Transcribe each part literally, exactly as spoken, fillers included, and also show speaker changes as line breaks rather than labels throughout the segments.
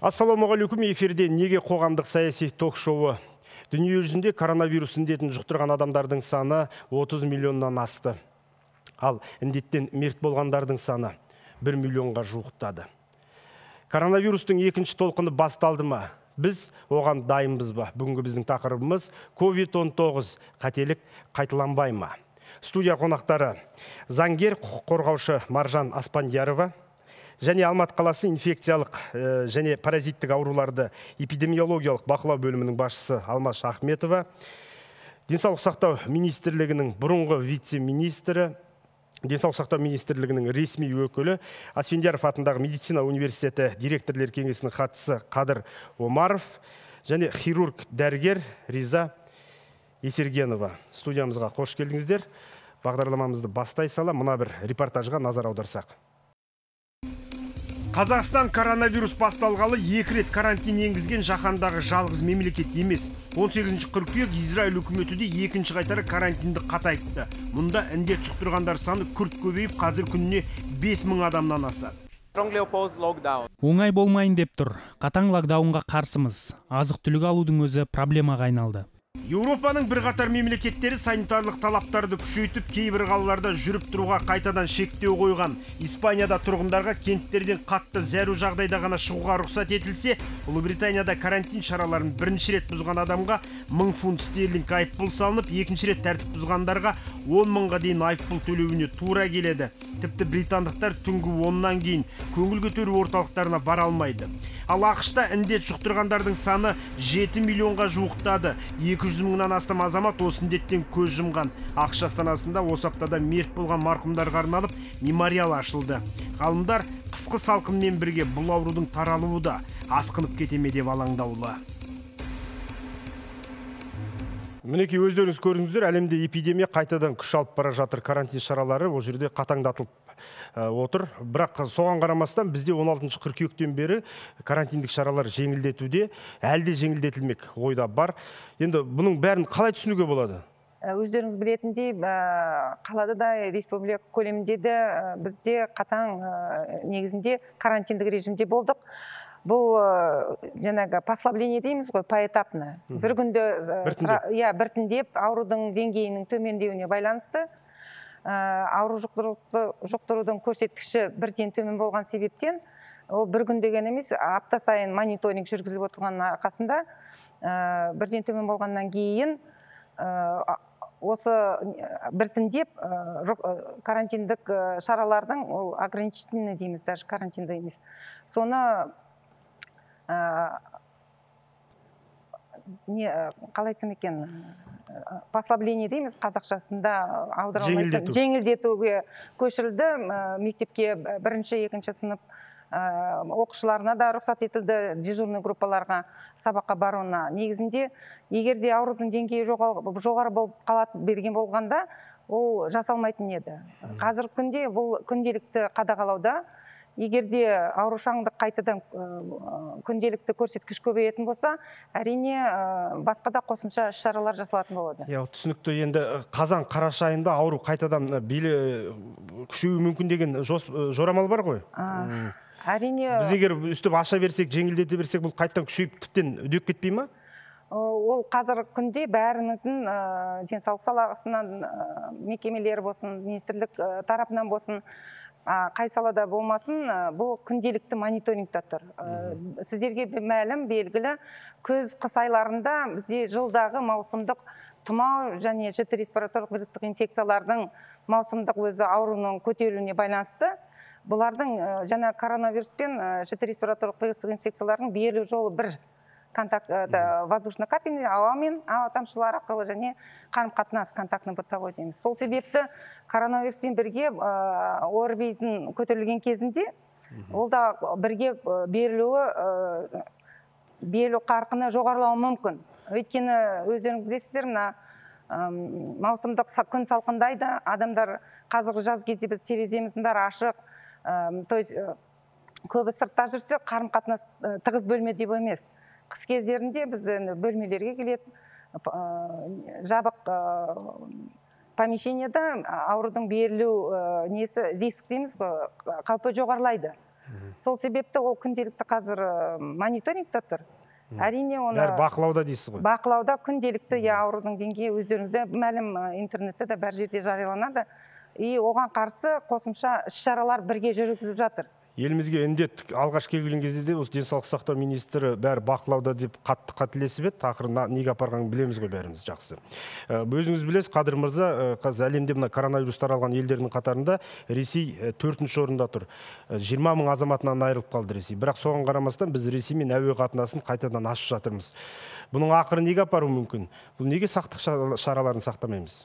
Ассалаумағалейкум, эфирде неге қоғамдық саяси ток-шоуы. Дүние жүзінде коронавирус індетін жұқтырған адамдардың саны отыз миллионнан асты. Ал індеттен мерт болғандардың саны бір миллионға жуықтады. Коронавирустың екінші толқыны басталды ма? Біз оған дайынбыз ба? Бүгінгі біздің тақырыбымыз ковид он тоғыз қателік қайталанбай ма? Студия қонақтары заңгер, құқық қорғаушы Маржан Аспандиярова, және Алматы қаласы инфекциялық және паразиттік ауруларды эпидемиологиялық бақылау бөлімінің басшысы Алмаш Ахметова, денсаулық сақтау министрлігінің бұрынғы вице-министрі, денсаулық сақтау министрлігінің ресми өкілі, Асфендияров атындағы медицина университеті директорлер кеңесінің хатшысы Қадыр Омаров, және хирург дәрігер Риза Есергенова. Студиямызға қош келдіңіздер. Бағдарламамызды бастай сала мына бір репортажға назар аударсақ. Қазақстан коронавирус басталғалы екі рет карантин енгізген жаһандағы жалғыз мемлекет емес. он сегізінші қыркүйек Израиль үкіметі де екінші қайтара карантинді қатайтты. Мұнда індет жұқтырғандар саны күрт көбейіп, қазір күніне бес мың адамнан асады.
Оңай болмайын деп тұр. Қатаң локдаунға қарсымыз. Азық-түлік алудың өзі проблемаға айналды.
Еуропаның бірқатар мемлекеттері санитарлық талаптарды күшейтіп, кейбір қалаларда жүріп тұруға қайтадан шектеу қойған. Испанияда тұрғындарға кенттерден қатты зәру жағдайда ғана шығуға рұқсат етілсе, Ұлыбританияда карантин шараларын бірінші рет бұзған адамға мың фунт стерлинг айыппұл салынып, екінші рет тәртіп бұзғандарға он мыңға дейін айыппұл төлеуіне тура келеді. Тіпті британдықтар түнгі оннан кейін көңіл көтеру орталықтарына бара алмайды. Ал ақшта індет жұқтырғандардың саны жеті миллионға жуықтады. екі жүз мыңнан астам азамат осы індеттен көз жұмған. Ақш астанасында осы аптада мерт болған марқұмдарға арналып мемориал ашылды. Ғалымдар қысқы салқынмен бірге бұл аурудың таралуы да асқынып кете ме деп алаңдаулы. Мінекей өздеріңіз көрдіңіздер, әлемде эпидемия қайтадан күш алып бара жатыр. Карантин шаралары ол жерде қатаңдатылып отыр. Бірақ соған қарамастан бізде он алтыншы қыркүйектен бері карантиндік шаралар жеңілдетуде, әлде жеңілдетілмек ойда бар. Енді бұның бәрін қалай түсінуге болады?
Өздеріңіз білетіндей, қалада да республика көлемінде де бізде қатаң негізінде карантиндік режимде болдық. Бұл жаңағы послабление дейміз ғой, поэтапны. Бір күнде біртіндеп аурудың деңгейінің төмендеуіне байланысты, ауру жұқтырудың көрсеткіші бірден төмен болған себептен, ол бір күн деген емес, апта сайын мониторинг жүргізіліп отырған арқасында бірден төмен болғаннан кейін осы біртіндеп карантиндік шаралардың, ол ограничительный дейміз, даже карантинді емес, соны қалай айтсам екен, послабление дейміз, қазақшасында аударылмайды, жеңілдетуге көшірілді. Мектепке бірінші, екінші сынып оқушыларына да рұқсат етілді, дежурный группаларға сабаққа баруына. Негізінде, егерде аурудың деңгейі жоғары болып қалат берген болғанда, ол жасалмайтын еді. Қазіргі күнде бұл күнделікті қадағалауда, егерде аурушаңдық қайтадан күнделікті көрсеткіш көбейетін болса, әрине басқа да қосымша шаралар жасалатын болады.
Түсінікті. Енді қазан қараша айында ауру қайтадан белі күшеуі мүмкін деген жорамал бар ғой?
Әрине.
Біз егер үстіп аша берсек, жеңілдете берсек, бұл қайтадан күшейіп тіптен үдеп кетпей ма?
Ол қазіргі күнде бәріміздің денсаулық саласынан мекемелері болсын, министрлік тарапынан болсын, қай салада болмасын, бұл күнделікті мониторингта тұр. Сіздерге мәлім, белгілі, күз қыс айларында бізде жылдағы маусымдық тұмау және жіті респираторлық вирустық инфекциялардың маусымдық өзі ауруының көтерілуіне байланысты, бұлардың жаңа коронавирус пен жіті респираторлық вирустық инфекциялардың берілу жолы бір контакт, воздушно-капельный, ауамен, ауа тамшылар арқылы және қарым-қатынас контактны бытовой дейміз. Сол себепті коронавируспен бірге ОРВИдің көтерілген кезінде, ол да бірге берілуі, берілу қарқыны жоғарылауы мүмкін. Өйткені өздеріңіз білесіздер, маусымдық күн салқындайды, адамдар қазіргі жаз кезде біз тереземіздің бәрі ашық, то есть көбі сыртта жүрсе, қарым-қатынас тығыз бөлмеде емес. Қыс кездерінде біз бөлмелерге келеді, жабық помещениеда аурудың берілу несі риск дейміз, қаупі жоғарылайды. Сол себепті ол күнделікті қазір мониторингте тұр. Әрине оны
бәрі бақылауда дейсіз ғой.
Бақылауда күнделікті аурудың деңгейі өздеріңізде мәлім, интернетте де бәр жерде жарияланады. И оған қарсы қосымша іс-шаралар бірге жүргізіп жатыр.
Елімізге індет алғаш келген кезде де осы денсаулық сақтау министрі бәрі бақылауда деп қатты қателесіп еді, тақырыбына неге апарғанын білеміз ғой бәріміз жақсы. Өзіңіз білесіз, Қадыр мырза, қазір әлемде мына коронавирус таралған елдердің қатарында Ресей төртінші орында тұр. жиырма мың азаматынан айырылып қалды Ресей. Бірақ соған қарамастан біз Ресеймен әуе қатынасын қайтадан ашып жатырмыз. Бұның ақыры неге апаруы мүмкін? Бұл неге сақтық шараларын сақтамаймыз?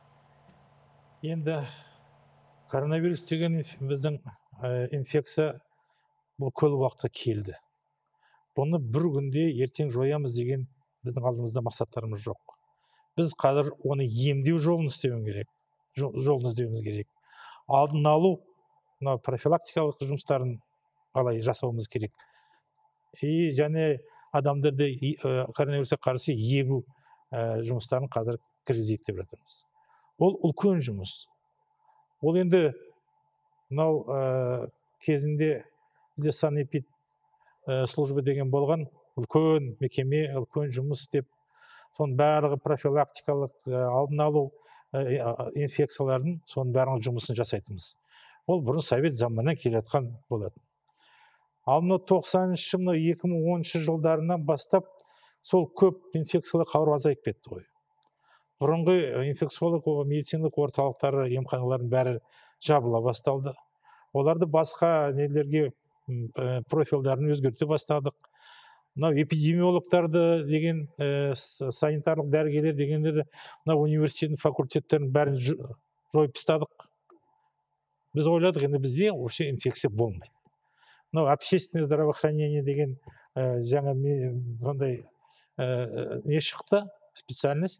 Енді коронавирус деген біздің инфекция бұл көл уақытқа келді. Бұны бір күнде ертең жоямыз деген біздің алдымызда мақсаттарымыз жоқ. Біз қазір оны емдеу жолын істеуіміз керек. Жолын іздеуіміз керек. Алдын алу, профилактикалық жұмыстарын қалай жасауымыз керек. И және адамдарды коронавирусқа қарсы егу жұмыстарын қазір кіргізейік деп жатырмыз. Ол үлкен жұмыс. Ол енді мынау кезінде бізде санэпид служба деген болған, үлкен мекеме, үлкен жұмыс істеп, соның барлығы профилактикалық алдын алу инфекциялардың соның барлығын жұмысын жасайтымыз. Ол бұрын совет заманынан келатқан болатын. Ал мынау тоқсаныншы мынау екі мың оныншы жылдарынан бастап сол көп инфекциялық ауру азайып кетті ғой. Бұрынғы инфекциялық медициналық орталықтары, емханалардың бәрі жабыла басталды. Оларды басқа нелерге профилдарын өзгерте бастадық. Мынау эпидемиологтарды деген, санитарлық дәрігерлер дегендерді, мынау университеттің факультеттерін бәрін жойып тастадық. Біз ойладық, енді бізде вообще инфекция болмайды. Мынау общественное здравоохранение деген жаңа сондай не шықты, специальность,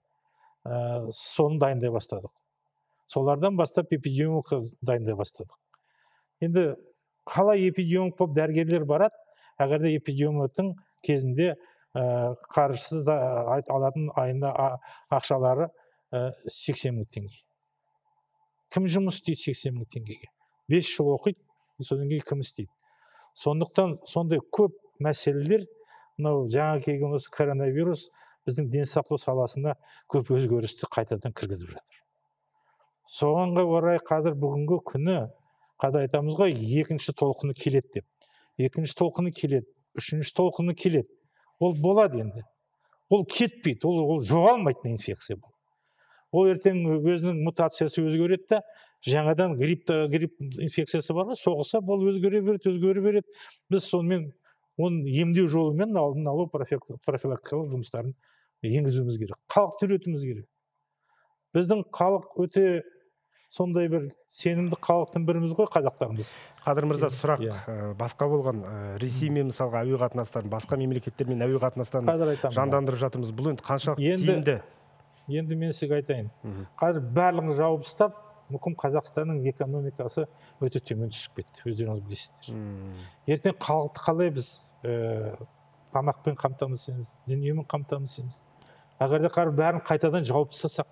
соны дайындай бастадық. Солардан бастап эпидемиолог дайындай бастадық. Енді қалай эпидемиолог болып дәрігерлер барады, әгерде эпидемиологтың кезінде қаржысыз алатын айына ақшалары сексен мың теңге. Кім жұмыс істейді сексен мың теңгеге? бес жыл оқиды, содан кейін кім істейді? Сондықтан сондай көп мәселелер, мынау жаңа келген осы коронавирус біздің денсаулық саласына көп өзгерісті қайтадан кіргізіп жатыр. Соғанға орай қазір бүгінгі күні қазір айтамыз ғой, екінші толқыны келеді деп. Екінші толқыны келеді, үшінші толқыны келеді. Ол болады енді. Ол кетпейді, ол жоғалмайтын инфекция бұл. Ол ертең өзінің мутациясы өзгереді, жаңадан грипп инфекциясы бар, соғыса бұл өзгере береді, өзгере береді. Біз сонымен оның емдеу жолымен алдын алу профилактикалық жұмыстарын енгізуіміз керек. Халықты үйретуіміз керек. Біздің халық өте сондай бір сенімді халықтың біріміз ғой, қазақтарымыз.
Қадыр мырза, сұрақ басқа болған. Ресеймен мысалға әуе қатынастарын, басқа мемлекеттермен әуе қатынастарын жандандырып жатырмыз. Бұл енді қаншалықты тиімді?
Енді мен сізге айтайын. Қазір барлығын жауып тастап, мүмкін Қазақстанның экономикасы өте төмен түсіп кетті, өздеріңіз білесіздер. Ертең халықты қалай біз тамақпен қамтамасыз етеміз, дүниемен қамтамасыз етеміз? Әгерде қарып бәрін қайтадан жауып тастасақ.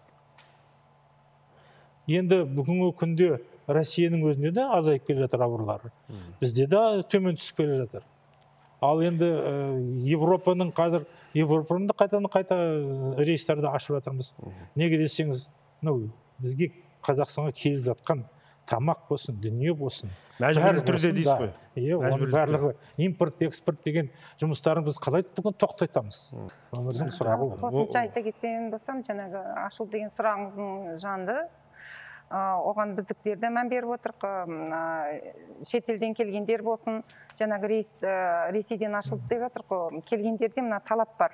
Енді бүгінгі күнде Россияның өзінде де азайып келе жатыр аурулар. Бізде де төмен түсіп келе жатыр. Ал енді Европаның қазір Европаның да қайтадан қайта рейстарды ашып жатырмыз. Неге десеңіз, бізге Қазақстанға келіп жатқан тамақ болсын, дүние болсын.
Мәжбүрлі түрде дейсіз ғой.
Оның барлығы импорт, экспорт деген жұмыстарын біз қалай бүгін тоқтатамыз? Өмірдің сұрағы.
Қосымша айта кеткен болсам, жаңағы ашу деген сұрағыңыздың жанды. Оған біздіктер де мән беріп отырық. Шетелден келгендер болсын, жаңағы Ресейден ашылды деп жатыр. Келгендерде мына талап бар.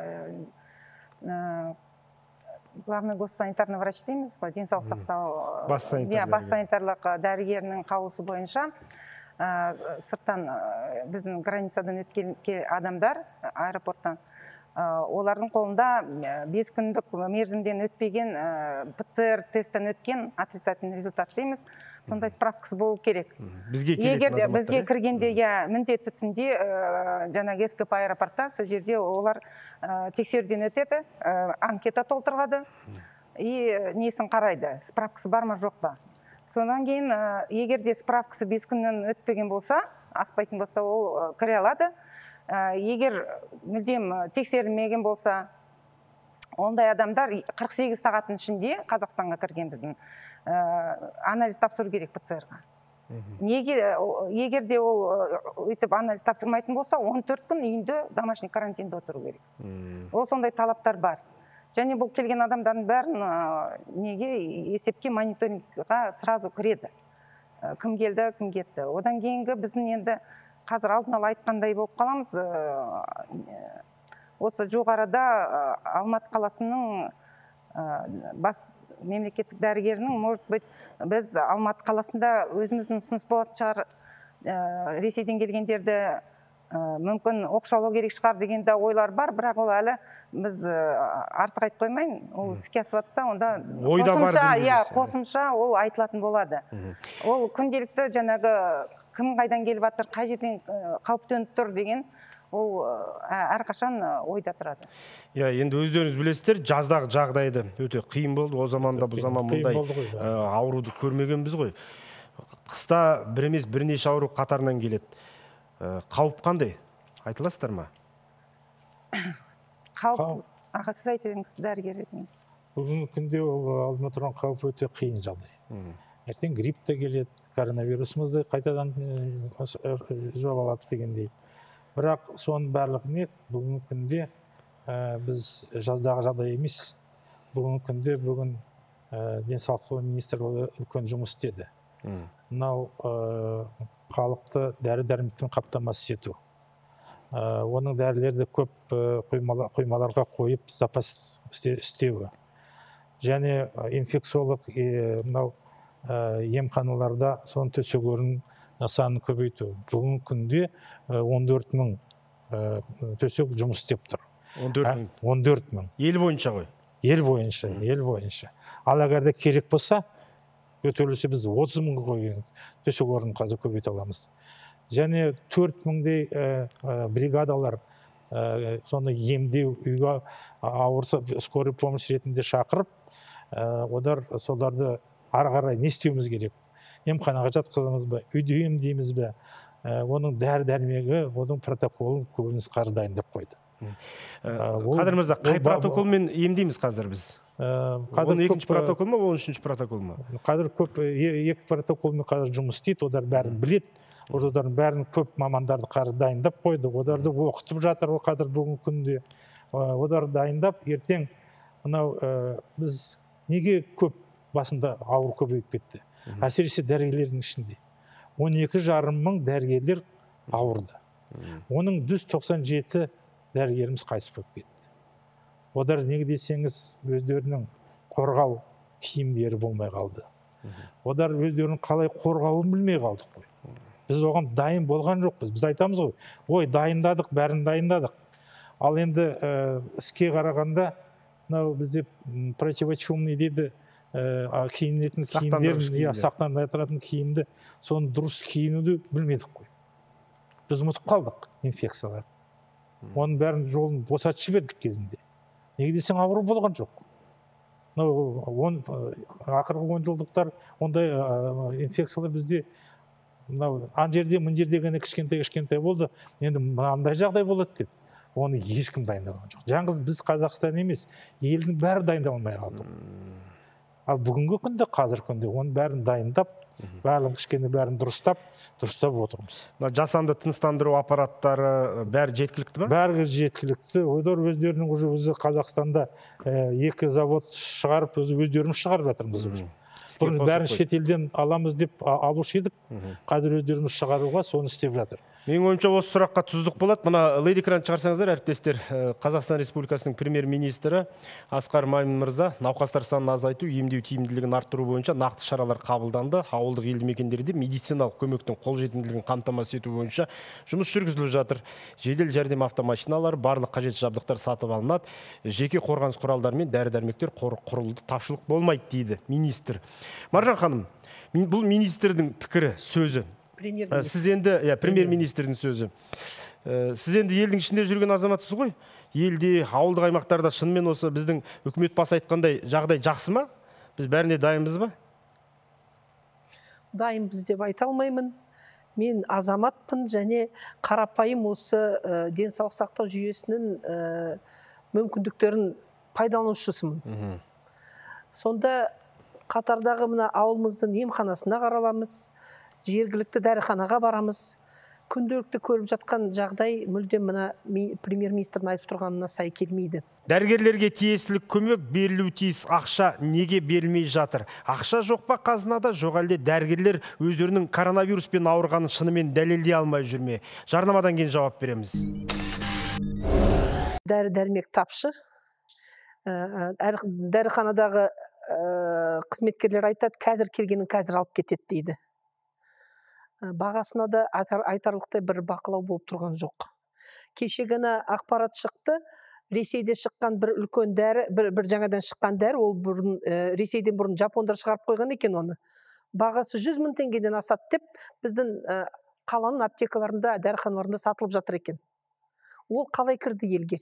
Главный госсанитарный врач дейміз, денсаулық сақтау бас санитарлық дәрігерінің қаулысы бойынша сырттан біздің границадан өткен адамдар аэропорттан, олардың қолында бес күндік мерзімден өтпеген ПЦР тесттен өткен отрицательный результат дейміз, сондай справкасы болу керек. Егер бізге кіргенде міндетті түрде жаңағы СКП аэропортта, сол жерде олар тексеруден өтеді, анкета толтырады и несін қарайды, справкасы бар ма жоқ па. Содан кейін егерде справкасы бес күннен өтпеген болса, аспайтын болса, ол кіре алады. Егер мүлдем тексерілмеген болса, ондай адамдар қырық сегіз сағаттың ішінде Қазақстанға кірген біздің анализ тапсыру керек пэ цэ эрға. Неге, егерде ол өйтіп анализ тапсырмайтын болса, он төрт күн үйінде домашний карантинде отыру керек. Ол сондай талаптар бар. Және бұл келген адамдардың бәрін неге есепке мониторингға сразу кіреді. Кім келді, кім кетті. Одан кейінгі біздің енді қазір алдын ала айтқандай болып қаламыз. Осы жоғарыда Алматы қаласының бас мемлекеттік дәрігерінің, может быть, біз Алматы қаласында өзіміздің ұсыныс болатын шығар, Ресейден келгендерді мүмкін оқшаулау керек шығар деген де ойлар бар, бірақ ол әлі біз артық айтып қоймайын, ол іске асып жатса, онда қосымша ол айтылатын болады. Ол күнделікті жаңағы кім қайдан келіп жатыр, қай жерден қауіп төніп тұр деген ол әрқашан ойда тұрады.
Енді өздеріңіз білесіздер, жаздағы жағдайды өте қиын болды. О заманда бұл заман мұндай ауруды көрмегенбіз ғой. Қыста бір емес бірнеше ауру қатарынан келеді. Қауіп қандай? Айтыласыздар ма?
Қауіп, аға сіз айтып едіңіз, дәрігер ретінде.
Бүгінгі күнде алдыма тұрған қауіп өте қиын жағдай. Ертең грипп те келеді, коронавирусымыз да қайтадан жоғалады дегендей. Бірақ соның барлығын бүгінгі күнде біз жаздағы жағдай емес. Бүгінгі күнде бүгін денсаулық министрлігі үлкен жұмыс істеді. Мынау халықты дәрі-дәрмекпен қамтамасыз ету. Оның дәрілерді көп қоймаларға қойып запас істеуі. Және инфекциолог мынау емханаларда соның төсек орын санын көбейту. Бүгінгі күнде он төрт мың төсек жұмыс істеп тұр.
он төрт мың. Ел бойынша ғой?
Ел бойынша, ел бойынша. Ал егер де керек болса, өтелесе біз отыз мың қойын төсек орын қазір көбейте аламыз. Және төрт мыңдей бригадалар соны емдеу, үйге ауырса скорый помощь ретінде шақырып, одар соларды ары қарай не істеуіміз керек? Емханаға жатқызамыз ба, үйде емдейміз бе? Оның дәрі-дәрмегі, оның протоколын көбіміз қазір дайындап қойды.
Қадыр мырза, қай протоколмен емдейміз қазір біз? Он екінші протокол ма, он үшінші протокол ма?
Қазір көп екі протоколмен қазір жұмыс істейді, одар бәрін білет. Олардың бәрін көп мамандарды қазір дайындап қойды. Оларды оқытып жатыр қазір бүгінгі күнде. Олар дайындап, ертең мынау біз неге көп басында ауыр көбейіп кетті? Әсіресе дәрігерлердің ішінде. он екі жарым мың дәрігерлер ауырды. Оның жүз тоқсан жеті дәрігеріміз қайтыс болып кетті. Олар неге десеңіз, өздерінің қорғау киімдері болмай қалды. Олар өздерінің қалай қорғауын білмей қалдық қой. Біз оған дайын болған жоқпыз. Біз айтамыз ғой, ой, дайындадық, бәрін дайындадық. Ал енді іске қарағанда, бізде противочумный дейді, киінетін киімдерін, сақтандыратын киімді, соны дұрыс киінуді білмедік қой. Біз ұмытып қалдық инфекциялар. Оның бәрін жолын босатып жібердік кезінде. Неге десең ауру болған жоқ. Ақырғы он жылдықтар ондай инфекциялар бізде ан жерде, мын жерде ғана кішкентай-кішкентай болды. Енді мынандай жағдай болады деп, оны ешкім дайындалған жоқ. Жаңғыз біз Қазақстан емес, елдің бәрі дайындалмай қалды. Ал бүгінгі күнде, қазір күнде оның бәрін дайындап, бәрін кішкене бәрін дұрыстап, дұрыстап отырмыз.
Жасанды тыныстандыру аппараттары бәрі жеткілікті ме?
Бәрі жеткілікті. Олар өздерінің өзі Қазақстанда екі завод шығарып, өздеріміз шығарып жатырмыз. Бұрын бәрін шетелден аламыз деп алушы едік. Қазір өздеріміз шығаруға соны істеп жатыр.
Менің ойымша осы сұраққа тұздық болады. Мына лейд экран шығарсаңыздар, әріптестер, Қазақстан Республикасының премьер-министрі Асқар Мамин мырза науқастар санын азайту, емдеу тиімділігін арттыру бойынша нақты шаралар қабылданды. Ауылдық елді мекендерде медициналық көмектің қолжетімділігін қамтамасыз ету бойынша жұмыс жүргізіліп жатыр. Жедел жәрдем автомашиналары, барлық қажет жабдықтар сатып алынады. Жеке қорғаныс құралдары мен дәрі-дәрмектер құрылды, тапшылық болмайды дейді министр. Маржан ханым, бұл министрдің пікірі, сөзі. Сіз енді, премьер-министрдің сөзі. Сіз енді елдің ішінде жүрген азаматсыз ғой? Елде, ауылдық аймақтарда шынымен осы біздің үкімет басы айтқандай жағдай жақсы ма? Біз бәріне дайынбыз ба?
дайынбыз деп айта алмаймын. Мен азаматпын және қарапайым осы денсаулық сақтау жүйесінің мүмкіндіктерін пайдаланушысымын. Сонда қатардағы мына ауылымыздың емханасына қараламыз, жергілікті дәріханаға барамыз. Күнделікті көріп жатқан жағдай мүлдем мына премьер-министрдің айтып тұрғанына сай келмейді.
Дәрігерлерге тиесілік көмек берілуі тиіс, ақша неге берілмей жатыр? Ақша жоқ па қазынада, жоқ әлде дәрігерлер өздерінің коронавируспен ауырғанын шынымен дәлелдей алмай жүрме? Жарнамадан кейін жауап береміз.
Дәрі-дәрмек тапшы. Дәріханадағы қызметкерлер айтады, қазір келгенін қазір алып кетеді дейді. Бағасына да айтарлықтай бір бақылау болып тұрған жоқ. Кеше ғана ақпарат шықты, Ресейде шыққан бір үлкен дәрі, бір жаңадан шыққан дәрі, ол бұрын Ресейден бұрын жапондар шығарып қойған екен оны. Бағасы жүз мың теңгеден асады деп, біздің қаланың аптекаларында, дәріханаларында сатылып жатыр екен. Ол қалай кірді елге?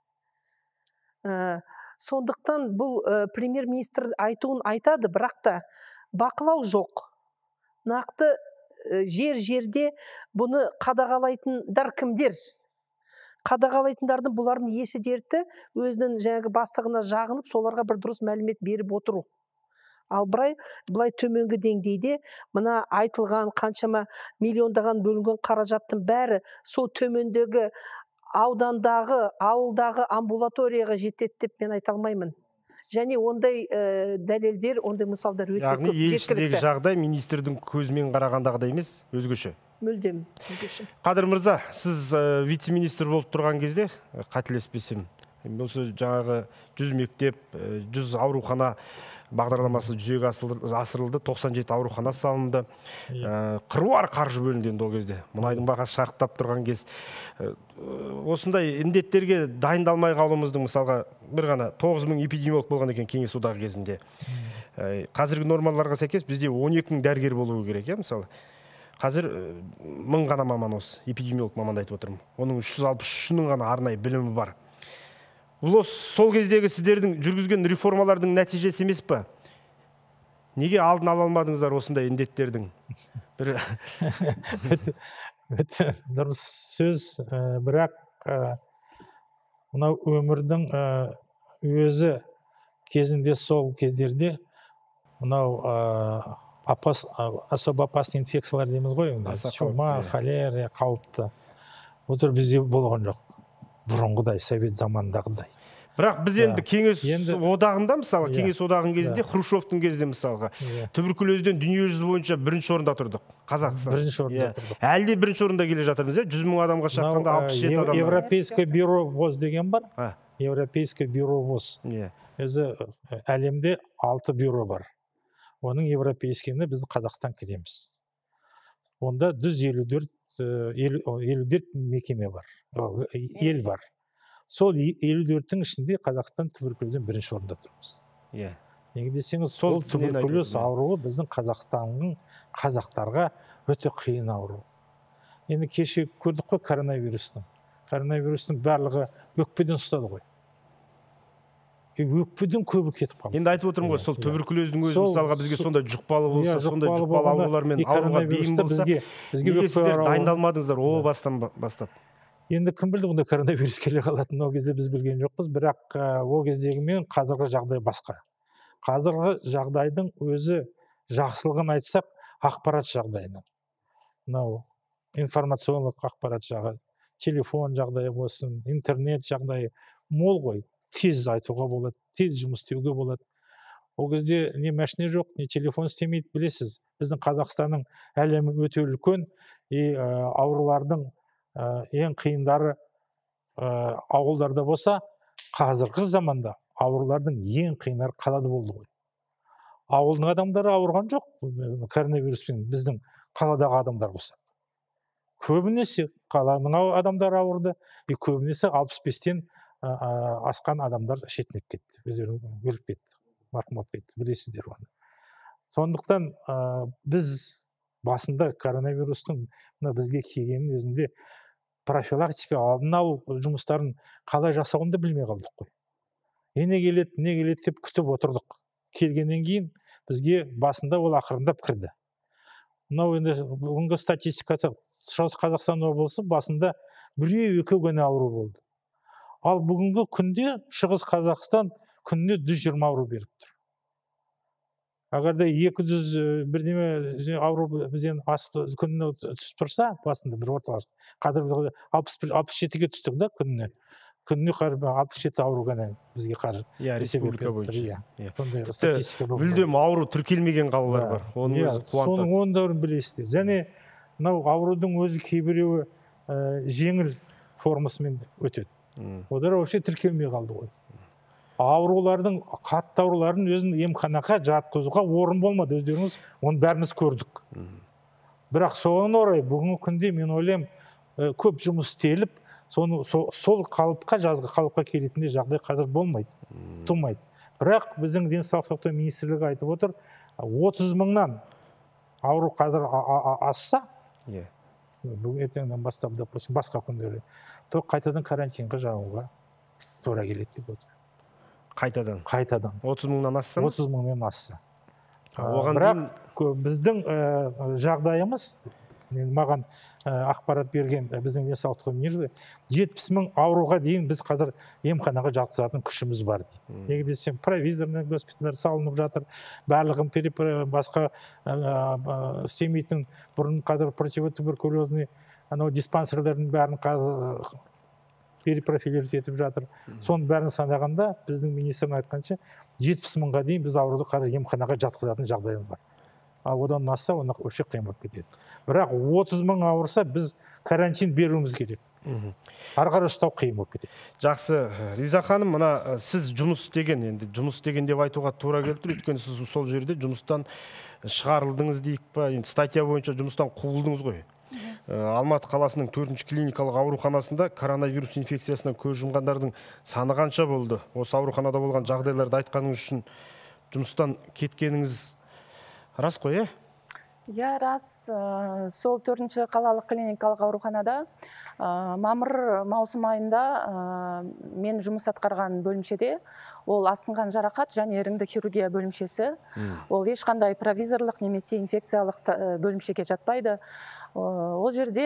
Сондықтан бұл премьер-министр айтуын айтады, бірақ та бақылау жоқ. Нақты жер-жерде бұны қадағалайтындар кімдер? Қадағалайтындардың бұлардың есі дерті өзінің жаңағы бастығына жағынып, соларға бір дұрыс мәлімет беріп отыру. Ал былай, былай төменгі деңгейде мына айтылған қаншама миллиондаған бөлінген қаражаттың бәрі сол төмендегі аудандағы, ауылдағы амбулаторияға жетеді деп мен айта алмаймын. Және ондай дәлелдер, ондай мысалдар өте көп жеткілікті.
Яғни елшідегі жағдай министрдің көзімен қарағандағыдай емес, өзгеше?
Мүлдем өзгеше.
Қадыр мырза, сіз вице-министр болып тұрған кезде, қателеспесем, осы жаңағы жүз мектеп, жүз аурухана бағдарламасы жүзеге асырылды, тоқсан жеті аурухана салынды, қыруар қаржы бөлінді ол кезде. Мұнайдың бағасы шарықтап тұрған кез. Осындай індеттерге дайындалмай қалуымыздың мысалға бір ғана тоғыз мың эпидемиолог болған екен кеңес одағы кезінде. Қазіргі нормаларға сәйкес бізде он екі мың дәрігер болуы керек, мысалы. Қазір мың ғана маман осы, эпидемиолог маманды айтып отырмын. Оның үш жүз алпыс үшінің ғана арнайы білімі бар. Бұл сол кездегі сіздердің жүргізген реформалардың нәтижесі емес пе? Неге алдын ала алмадыңыздар осындай індеттердің?
Дұрыс сөз, бірақ мынау өмірдің өзі кезінде сол кездерде мынау особо опасный инфекциялар дейміз ғой, чума, холера, қауіпті. Отыр бізде болған жоқ. Бұрынғыдай, совет заманындағыдай.
Бірақ біз енді кеңес одағында, мысалы, кеңес одағының кезінде, Хрущевтің кезінде, мысалға, туберкулезден дүние жүзі бойынша бірінші орында тұрдық. Қазақстан.
Бірінші орында тұрдық.
Әлде бірінші орында келе жатырмыз, жүз мың адамға шаққанда алпыс жеті адам.
Европейское бюро ВОЗ деген бар. Европейское бюро ВОЗ. Өзі әлемде алты бюро бар. Оның европейскені біз Қазақстан кіреміз. Онда жүз елу төрт мекеме бар, ел бар. Сол елу төрттің ішінде Қазақстан туберкулезден бірінші орында тұрмыз. Неге десеңіз, сол туберкулез ауруы біздің Қазақстанның қазақтарға өте қиын ауру. Енді кеше көрдік қой коронавирустың. Коронавирустың барлығы өкпеден ұстады ғой. Өкпеден көбі кетіп қалды.
Енді айтып отырмын ғой, сол туберкулездің өзі мысалға бізге сондай жұқпалы болса, сондай жұқпалы аурулармен ауруға бейім болса, неге сіздер дайындалмадыңыздар о бастан бастап?
Енді кім білді бұнда коронавирус келе қалатын, ол кезде біз білген жоқпыз, бірақ ол кездегі мен қазіргі жағдай басқа. Қазіргі жағдайдың өзі жақсылығын айтсақ, ақпарат жағдайынан. Мынау информационлық ақпарат жағы, телефон жағдайы болсын, интернет жағдайы мол ғой. Тез айтуға болады, тез жұмыс істеуге болады. Ол кезде не машина жоқ, не телефон істемейді, білесіз. Біздің Қазақстанның әлемі өте үлкен, аурулардың ең қиындары ауылдарда болса, қазіргі заманда аурулардың ең қиындары қалада болды ғой. Ауылдың адамдары ауырған жоқ, коронавируспен біздің қаладағы адамдар болса. Көбінесе қаланың адамдары ауырды, көбінесе алпыс бестен асқан адамдар шетінеп кетті, өздері өліп кетті, марқұм болып кетті, білесіздер оны. Сондықтан біз басында коронавирустың бізге келгенін өзінде профилактика, алдын алу жұмыстарын қалай жасауын да білмей қалдық қой. Не келеді, не келеді деп күтіп отырдық. Келгеннен кейін бізге басында ол ақырындап кірді. мынау енді бүгінгі статистикасы Шығыс Қазақстан облысы басында біреу екі күні ауру болды. Ал бүгінгі күнде Шығыс Қазақстан күніне жүз жиырма ауру беріп тұр. Ағарда екі жүз бірдеме ауру бізден асып күніне түсіп тұрса, басында бір орталар. Қазір алпыс жетіге түстік да күніне. Күніне алпыс жеті ауру ғана бізге қаржы.
Иә, республика бойынша.
Сондай статистика болды.
Мүлдем ауру тіркелмеген қалалар бар.
Соның ондарын білесіздер. Және мынау аурудың өзі кейбіреуі жеңіл формасымен өтеді. Олар вообще тіркелмей қалды ғой. Аурулардың, қатты аурулардың өзін емханаға жатқызуға орын болмады, өздеріңіз, оны бәріміз көрдік. Бірақ соған орай бүгінгі күнде мен ойлаймын, көп жұмыс істеліп, сол қалыпқа, жазғы қалыпқа келетіндей жағдай қазір болмайды, тумайды. Бірақ біздің денсаулық сақтау министрлігі айтып отыр, отыз мыңнан ауру қазір асса, бүгін ертеңнен бастап, допустим, басқа күндері, то қайтадан карантинға жабуға тура келеді деп отыр.
Қайтадан?
Қайтадан.
отыз мыңнан асса?
отыз мыңнан асса.
Бірақ
біздің жағдайымыз, маған ақпарат берген біздің денсаулық сақтау министрлігі, жетпіс мың ауруға дейін біз қазір емханаға жатқызатын күшіміз бар дейді. Неге десем, провизорный госпитальдар салынып жатыр, барлығын басқа істемейтін бұрын қазір противотуберкулезный диспансерлердің бәрін қазір перепрофилировать етіп жатыр. Соның бәрін санағанда, біздің министрдің айтқанша, жетпіс мыңға дейін біз ауруды қазір емханаға жатқызатын жағдайымыз бар. Одан асса, оны өше қиын болып кетеді. Бірақ отыз мың ауырса, біз карантин беруіміз керек. Ары қарай ұстау қиын болып кетеді.
Жақсы, Риза ханым, мына сіз жұмыс істеген, енді жұмыс істеген деп айтуға тура келіп тұр, өйткені сіз сол жерде жұмыстан шығарылдыңыз дейік па, енді статья бойынша жұмыстан қуылдыңыз ғой. Алматы қаласының төртінші клиникалық ауруханасында коронавирус инфекциясынан көз жұмғандардың саны қанша болды? Осы ауруханада болған жағдайларды айтқаныңыз үшін жұмыстан кеткеніңіз рас қой, е?
Иә, рас. Сол төртінші қалалық клиникалық ауруханада мамыр маусым айында мен жұмыс атқарған бөлімшеде ол асқынған жарақат және іріңді хирургия бөлімшесі. Ол ешқандай провизорлық немесе инфекциялық бөлімшеге жатпайды. Ол жерде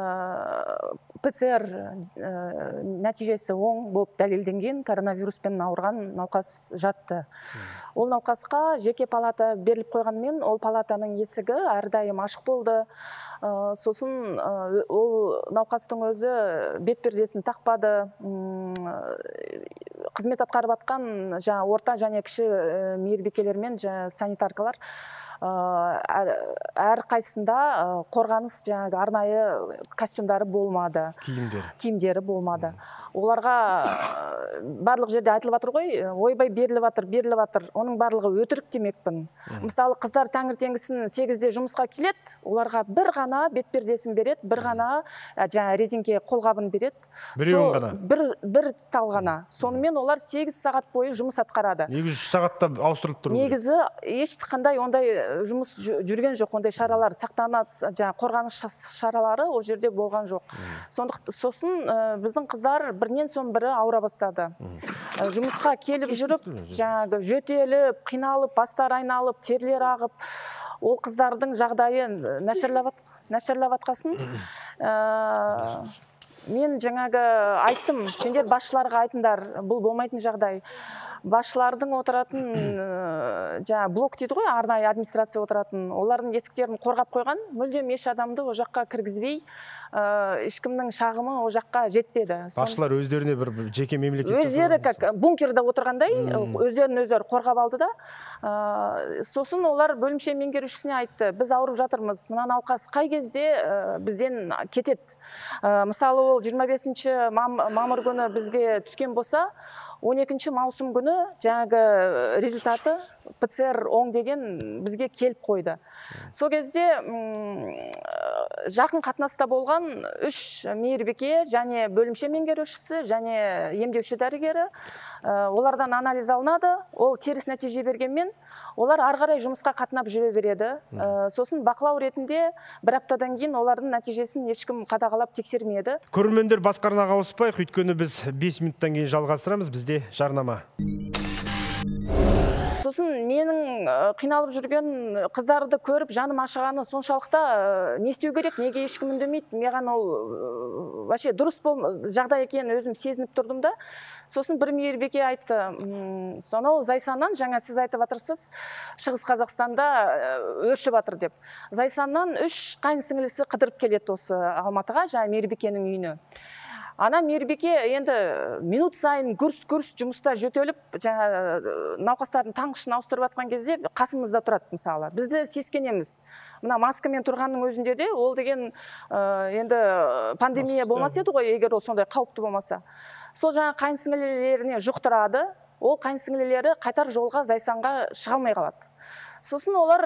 ПЦР нәтижесі оң болып дәлелденген коронавируспен ауырған науқас жатты. Ол науқасқа жеке палата беріліп қойғанмен, ол палатаның есігі әрдайым ашық болды. Сосын ол науқастың өзі бетпердесін тақпады. Қызмет атқарып атқан орта және кіші мейірбикелер мен санитаркалар әр қайсында қорғаныс жаңағы арнайы костюмдары болмады, киімдері болмады. Оларға барлық жерде айтылып жатыр ғой, ойбай беріліп жатыр, беріліп жатыр. Оның барлығы өтірік демекпін. Мысалы, қыздар таңертеңгісін сегізде жұмысқа келеді, оларға бір ғана бетпердесін береді, бір ғана жаңа резинке қолғабын береді.
Біреуін ғана?
Бір тал ғана. Сонымен олар сегіз сағат бойы жұмыс атқарады.
Негізі үш сағатта ауыстырылып тұр.
Негізі ешқандай ондай жұмыс жүрген жоқ, ондай шаралар, сақтанат, жаңа қорғаныс шаралары ол жерде болған жоқ. Сосын біздің қыздар бірінен соң бірі ауыра бастады. Жұмысқа келіп жүріп, жаңағы жөтеліп, қиналып, бастары айналып, терлер ағып, ол қыздардың жағдайы нашарлап атқасын. Мен жаңағы айттым, сендер басшыларға айтыңдар, бұл болмайтын жағдай. Басшылардың отыратын жаңа блок дейді ғой, арнайы администрация отыратын, олардың есіктерін қорғап қойған, мүлдем еш адамды о жаққа кіргізбей, ешкімнің шағымы о жаққа жетпеді.
Басшылар өздеріне бір жеке мемлекет
өздері как бункерда отырғандай, өздерін өздері қорғап алды да. Сосын олар бөлімше меңгерушісіне айтты, біз ауырып жатырмыз, мына науқас қай кезде бізден кетеді. Мысалы, ол жиырма бесінші мамыр күні бізге түскен болса, он екінші маусым күні жаңағы результаты ПЦР оң деген бізге келіп қойды. Сол кезде жақын қатынаста болған үш мейірбике және бөлімше меңгерушісі және емдеуші дәрігері, олардан анализ алынады, ол теріс нәтиже бергенмен, олар ары қарай жұмысқа қатынап жүре береді. Сосын бақылау ретінде бір аптадан кейін олардың нәтижесін ешкім қадағалап тексермеді.
Көрермендер, басқа арнаға ауыспайық, өйткені біз бес минуттан кейін жалғастырамыз, бізде жарнама.
сосын менің қиналып жүрген қыздарды көріп жаным ашығаны соншалықта не істеу керек, неге ешкім үндемейді, маған ол вообще дұрыс жағдай екенін өзім сезініп тұрдым да. Сосын бір мейірбике айтты, сонау Зайсаннан, жаңа сіз айтып жатырсыз, Шығыс Қазақстанда өршіп жатыр деп. Зайсаннан үш қайын сіңлісі қыдырып келеді осы Алматыға, жаңа мейірбикенің үйіне. Ана мейірбике енді минут сайын гүрс-гүрс жұмыста жөтеліп, жаңа науқастардың таңғышын ауыстырып жатқан кезде қасымызда тұрады мысалы. Бізді сескенеміз. Мына маскамен тұрғанның өзінде де, ол деген енді пандемия болмас еді ғой, егер ол сондай қауіпті болмаса. Сол жаңа қайын сіңлілеріне жұқтырады, ол қайын сіңлілері қайтар жолға Зайсанға шыға алмай қалады. Сосын олар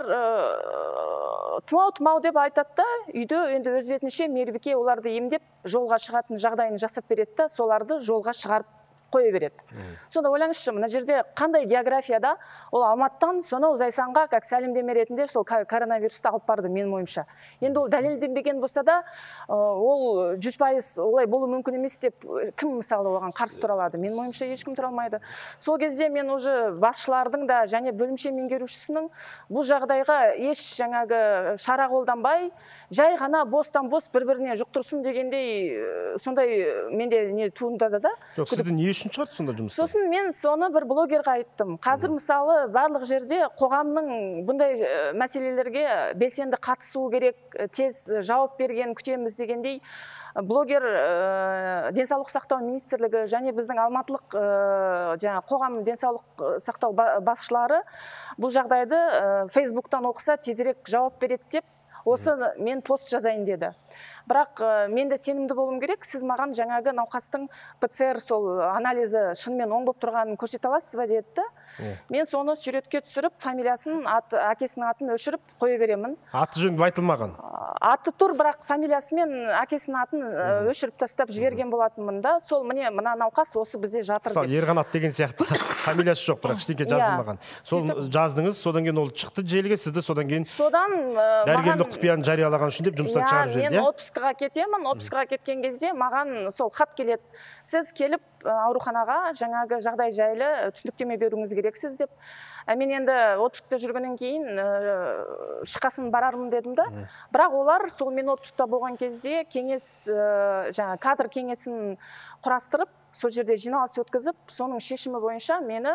тұмау-тұмау деп айтады да, үйде енді өз бетінше мейірбике оларды емдеп жолға шығатын жағдайын жасап береді да, соларды жолға шығарып қоя береді. Сонда ойлаңызшы, мына жерде қандай географияда ол Алматыдан сонау Зайсанға как сәлемдеме ретінде сол коронавирусты алып барды, менің ойымша. Енді ол дәлелденбеген болса да, ол жүз пайыз олай болу мүмкін емес деп кім мысалы оған қарсы тұра алады? Менің ойымша ешкім тұра алмайды. Сол кезде мен уже басшылардың да және бөлімше меңгерушісінің бұл жағдайға еш жаңағы шара қолданбай, жай ғана бостан-бос бір-біріне жұқтырсын дегендей сондай менде не туындады да.
Жоқ, сізді не үшін шығарды сонда жұмыстан?
Сосын мен соны бір блогерға айттым. Қазір мысалы барлық жерде қоғамның бұндай мәселелерге белсенді қатысуы керек, тез жауап берген күтеміз дегендей блогер денсаулық сақтау министрлігі және біздің алматылық жаңа қоғам денсаулық сақтау басшылары бұл жағдайды Фейсбуктан оқыса тезірек жауап береді деп осы мен пост жазайын деді. Бірақ мен де сенімді болуым керек, сіз маған жаңағы науқастың ПЦР сол анализі шынымен оң болып тұрғанын көрсете аласыз ба деді. Мен соны суретке түсіріп, фамилиясын, әкесінің атын өшіріп қоя беремін.
Аты жөнді айтылмаған?
Аты тұр, бірақ фамилиясы мен әкесінің атын өшіріп тастап жіберген болатынмын да. Сол міне мына науқас осы бізде жатыр деп.
Ерғанат деген сияқты фамилиясы жоқ, бірақ ештеңе жазылмаған. Сол жаздыңыз, содан кейін ол шықты желіге, сізді содан кейін дәрігерлік құпияны жариялаған үшін деп жұмыстан шығарып жіберді.
Мен отпускаға кетемін, отпускаға кеткен кезде маған сол хат келеді. Сіз келіп ауруханаға жаңағы жағдай жайлы түсініктеме беруіңіз керексіз деп. Мен енді отпускта жүргеннен кейін шыққасын барармын дедім да. Бірақ олар сол мен отпускта болған кезде кеңес, жаңа кадр кеңесін құрастырып, сол жерде жиналыс өткізіп, соның шешімі бойынша мені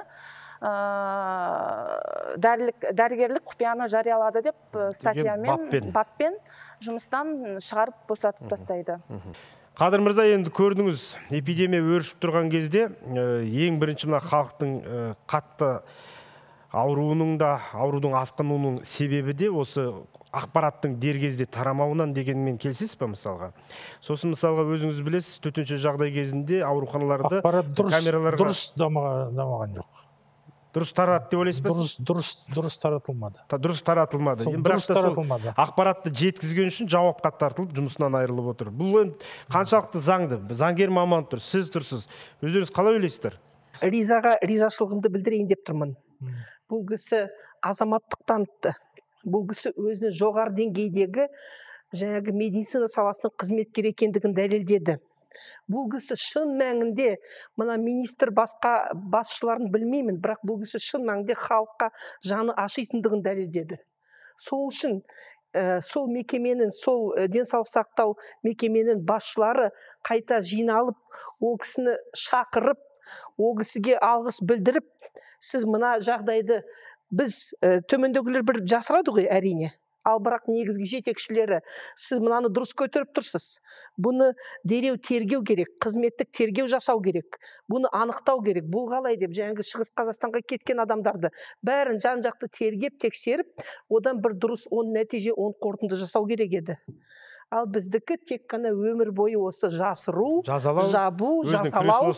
дәрігерлік құпияны жариялады деп статьямен, баппен жұмыстан шығарып босатып тастайды.
Қадыр мырза, енді көрдіңіз, эпидемия өршіп тұрған кезде ең бірінші мына халықтың қатты ауруының да, аурудың асқынуының себебі де осы ақпараттың дер кезде тарамауынан дегенмен келсіз ба мысалға? Сосын мысалға өзіңіз білесіз, төтенше жағдай кезінде ауруханаларда
камераларға дұрыс дамаған жоқ.
Дұрыс таратты деп ойлайсыз ба?
Дұрыс, дұрыс таратылмады.
Дұрыс таратылмады.
Дұрыс таратылмады.
Ақпаратты жеткізген үшін жауапқа тартылып, жұмысынан айырылып отыр. Бұл қаншалықты заңды? Заңгер маман тұр, сіз тұрсыз. Өздеріңіз қалай ойлайсыздар?
Ризаға ризашылығымды білдірейін деп тұрмын. Бұл кісі азаматтық танытты. Бұл кісі өзінің жоғары деңгейдегі жаңағы медицина саласының қызметкер екендігін дәлелдеді. Бұл кісі шын мәңінде, мына министр басқа басшыларын білмеймін, бірақ бұл кісі шын мәңінде халыққа жаны ашитындығын дәлелдеді. Сол үшін сол мекеменің, сол денсаулық сақтау мекеменің басшылары қайта жиналып, ол кісіні шақырып, ол кісіге алғыс білдіріп, сіз мына жағдайды біз төмендегілер бір жасырады ғой әрине. Ал бірақ негізгі жетекшілері, сіз мынаны дұрыс көтеріп тұрсыз. Бұны дереу тергеу керек, қызметтік тергеу жасау керек. Бұны анықтау керек. Бұл қалай деп, жаңағы Шығыс Қазақстанға кеткен адамдарды бәрін жан-жақты тергеп, тексеріп, одан бір дұрыс он нәтиже, он қорытынды жасау керек еді. Ал біздікі тек қана өмір бойы осы жасыру, жабу, жасалау,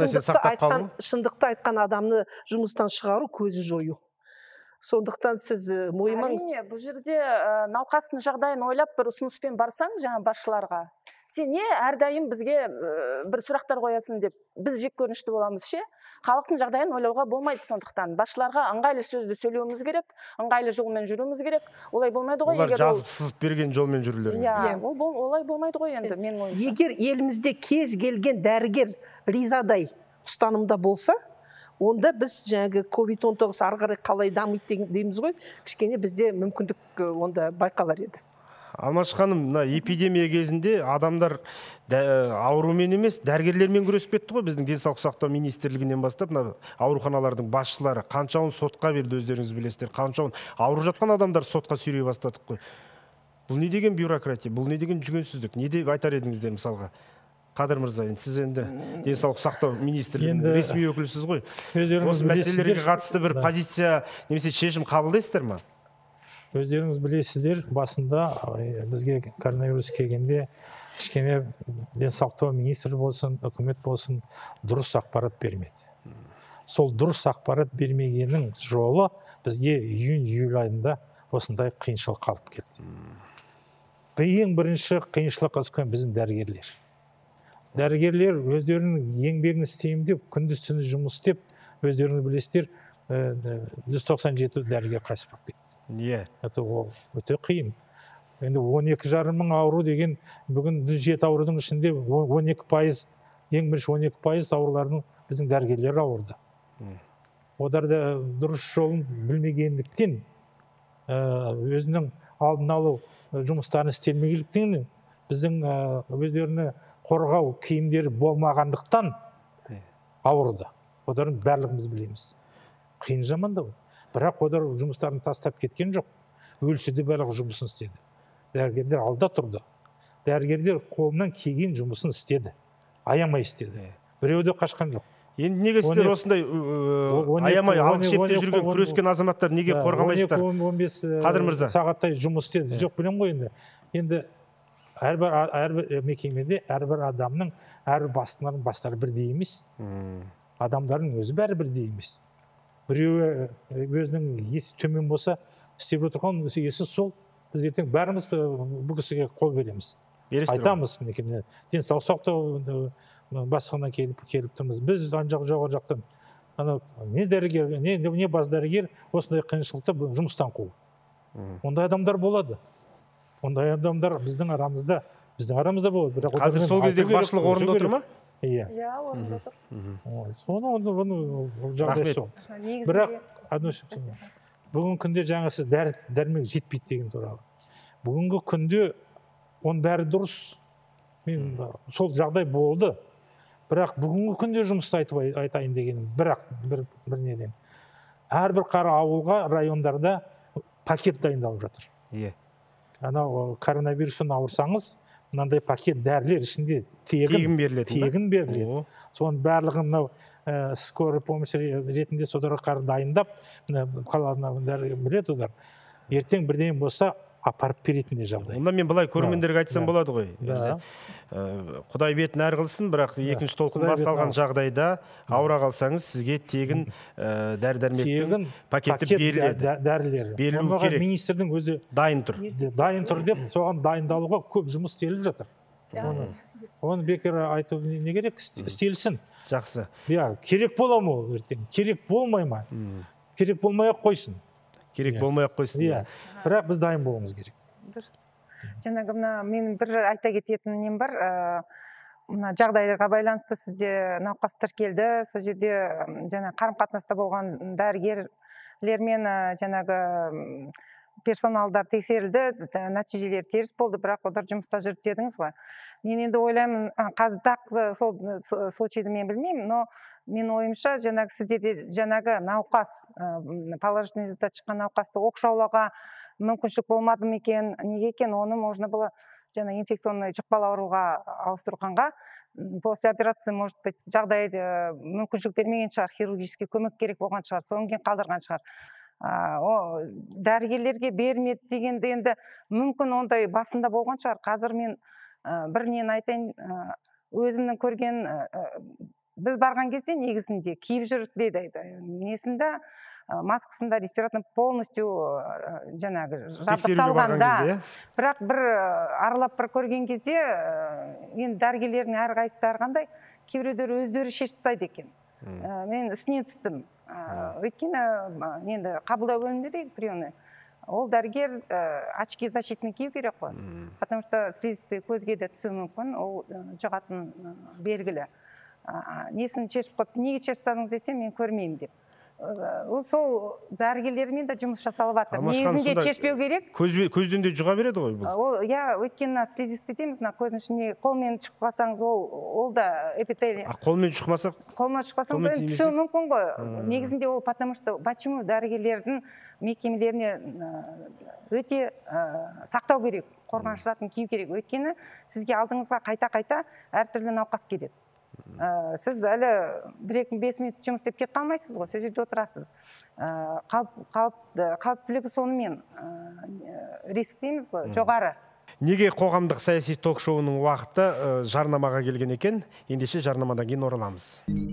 шындықты айтқан адамны жұмыстан шығару, көзін жою. Сондықтан сіз мойымаңыз.
Әрине, бұл жерде науқастың жағдайын ойлап бір ұсыныспен барсаң, жаңа басшыларға, сен не әрдайым бізге бір сұрақтар қоясың деп, біз жек көрінішті боламыз ше? Халықтың жағдайын ойлауға болмайды сондықтан. Басшыларға ыңғайлы сөзді сөйлеуіміз керек, ыңғайлы жолмен жүруіміз керек. Олай болмайды ғой.
Олар жазып сызып берген жолмен жүрулері.
Иә, олай болмайды ғой енді, мен ойымша.
Егер елімізде кез келген дәрігер ризадай ұстанымда болса, онда біз жаңағы ковид он тоғыз ары қарай қалай дамиды дейміз ғой, кішкене бізде мүмкіндік онда байқалар еді.
Алмаш ханым, мына эпидемия кезінде адамдар аурумен емес, дәрігерлермен күресіп кетті ғой. Біздің денсаулық сақтау министрлігінен бастап, мына ауруханалардың басшылары қаншауын сотқа берді, өздеріңіз білесіздер. Қаншауын ауырып жатқан адамдар сотқа сүйрей бастадық қой. Бұл не деген бюрократия, бұл не деген жүгенсіздік? Не деп айтар едіңіздер мысалға? Қадыр мырза, сіз енді денсаулық сақтау министрлігінің ресми өкілісіз ғой. Осы мәселелерге қатысты бір позиция немесе шешім қабылдайсыздар ма?
Өздеріңіз білесіздер, басында бізге коронавирус келгенде кішкене денсаулық министрі болсын, үкімет болсын, дұрыс ақпарат бермеді. Сол дұрыс ақпарат бермегеннің жолы бізге июнь-июль айында осындай қиыншылық қалып келді. Ең бірінші қиыншылық өскен біздің дәрігерлер. Дәрігерлер өздерінің еңбегін істеймін деп, күндіз-түні жұмыс істеп, өздеріңіз білесіздер, жүз тоқсан жеті дәрігер қайтыс болып кетті.
Иә.
Это ол өте қиын. Енді он екі жарым мың ауру деген, бүгін жүз жеті аурудың ішінде он екі пайыз, ең бірінші он екі пайыз аурулардың біздің дәрігерлер ауырды. Олар да дұрыс жолын білмегендіктен, өзінің алдын алу жұмыстарын істелмегендіктен, біздің өздеріне қорғау киімдері болмағандықтан ауырды. Олардың барлығымыз білеміз. Қиын жаманда бұл. Бірақ олар жұмыстарын тастап кеткен жоқ. Өлсе де барлық жұмысын істеді. Дәрігерлер алда тұрды. Дәрігерлер қолынан келген жұмысын істеді. Аямай істеді. Біреуі де қашқан жоқ.
Енді неге сіздер осындай аямай алғы шепте жүрген күрескен азаматтар неге қорғамайсыздар?
он бес
Қадыр мырза.
Сағаттай жұмыс істеді. Жоқ, білем ғой енді. Енді әрбір мекемеде әрбір адамның, әрбір бастылардың бастары бірдей емес. Адамдардың өзі бәрі бірдей емес. Біреуі өзінің есі төмен болса, істеп отырған есі сол, біз ертең бәріміз бұл кісіге қол береміз. Айтамыз, денсаулық сақтау бастығынан келіп тұрмыз. Біз жоғары жақтан, не дәрігер, не бас дәрігер осындай қиыншылықты жұмыстан қуу. Ондай адамдар болады. Ондай адамдар біздің арамызда, біздің арамызда болады.
Қазір сол кездегі басшылық орында отыр ма?
Иә.
Иә, орында тұр.
Оны жағдай сол. Бірақ, бүгін күнде жаңа сіз дәрмек жетпейді деген туралы. Бүгінгі күнде оның бәрі дұрыс. Мен сол жағдай болды. Бірақ бүгінгі күнде жұмысты айтайын дегенім. Бірақ бір неден. Әрбір қара ауылға, райондарда пакет дайындалып жатыр.
Иә.
Анау коронавируспен ауырсаңыз, мынандай пакет дәрілер ішінде тегін беріледі. Тегін беріледі. Соның барлығын мынау скорый помощь ретінде содарға қарын дайындап, қаладан біледі олар. Ертең бірден болса апарып беретіндей жағдай.
Онда мен былай көрермендерге айтсам болады ғой. Құдай бетін әр қылсын, бірақ екінші толқын басталған жағдайда ауыра қалсаңыз, сізге тегін дәрі-дәрмектің пакеті беріледі.
Дәрілер.
Берілу керек.
Министрдің өзі
дайын тұр.
Дайын тұр деп, соған дайындалуға көп жұмыс істеліп жатыр. Оны бекер айту не керек? Істелсін.
Жақсы.
Керек бола ма ол ертең? Керек болмай ма? Керек болмай-ақ қойсын.
Керек болмай-ақ қойсын.
Бірақ біз дайын болуымыз керек.
Дұрыс. Жаңағы мына мен бір айта кететін нем бар. Мына жағдайға байланысты сізде науқас тіркелді. Сол жерде жаңа қарым-қатынаста болған дәрігерлермен жаңағы персоналдар тексерілді, нәтижелер теріс болды, бірақ олар жұмыста жүріп дедіңіз ғой. Мен енді ойлаймын, қазір сол случайды мен білмеймін, но мен ойымша жаңағы сіздерде жаңағы науқас, положительный результат шыққан науқасты оқшаулауға мүмкіншілік болмады ма екен, неге екен, оны можно было жаңа инфекционный жұқпалы ауруға ауыстырғанға, после операции, может быть, жағдай мүмкіншілік бермеген шығар, хирургический көмек керек болған шығар, содан кейін қалдырған шығар. Дәрігерлерге бермеді дегенде енді мүмкін ондай басында болған шығар. Қазір мен бірінен айтайын, өзімнің көрген, біз барған кезде негізінде киіп жүріп дейді, несінде маскасында респираторный полностью жаңағы жабдықталғанда, бірақ бір аралап бір көрген кезде енді дәрігерлердің әрқайсысы әрқандай, кейбіреулер өздері шешіп тастайды екен. Мен үстінен түстім. Өйткені енді қабылдау бөлімінде дейді приемный. Ол дәрігер очки защитный кию керек қой. Потому что слизистый көзге де түсуі мүмкін, ол жұғатын белгілі. несін шешіп қойыпты, неге шешіп тастадыңыз десем, мен көрмеймін деп. Ол сол дәрігерлермен де жұмыс жасалып жатыр. Негізінде шешпеу керек.
Көзден де жұға береді ғой бұл?
Ол, я, өйткені слизист дейміз, көздің ішіне қолмен шығып қалсаңыз, ол да эпителий.
А қолмен шықпасақ?
Қолмен шықпасаң, түсуі мүмкін ғой. Негізінде ол, потому что, почему дәрігерлердің мекемелеріне өте сақтау керек, қорғаныш затын кию керек. Өйткені сізге алдыңызға қайта-қайта әртүрлі науқас келеді. Сіз әлі бір-екі бес минут жұмыс істеп кет қалмайсыз ғой, сол жерде отырасыз. Қауіптілігі сонымен риск дейміз ғой, жоғары.
Неге қоғамдық саяси ток-шоуының уақыты жарнамаға келген екен? Ендеше жарнамадан кейін ораламыз.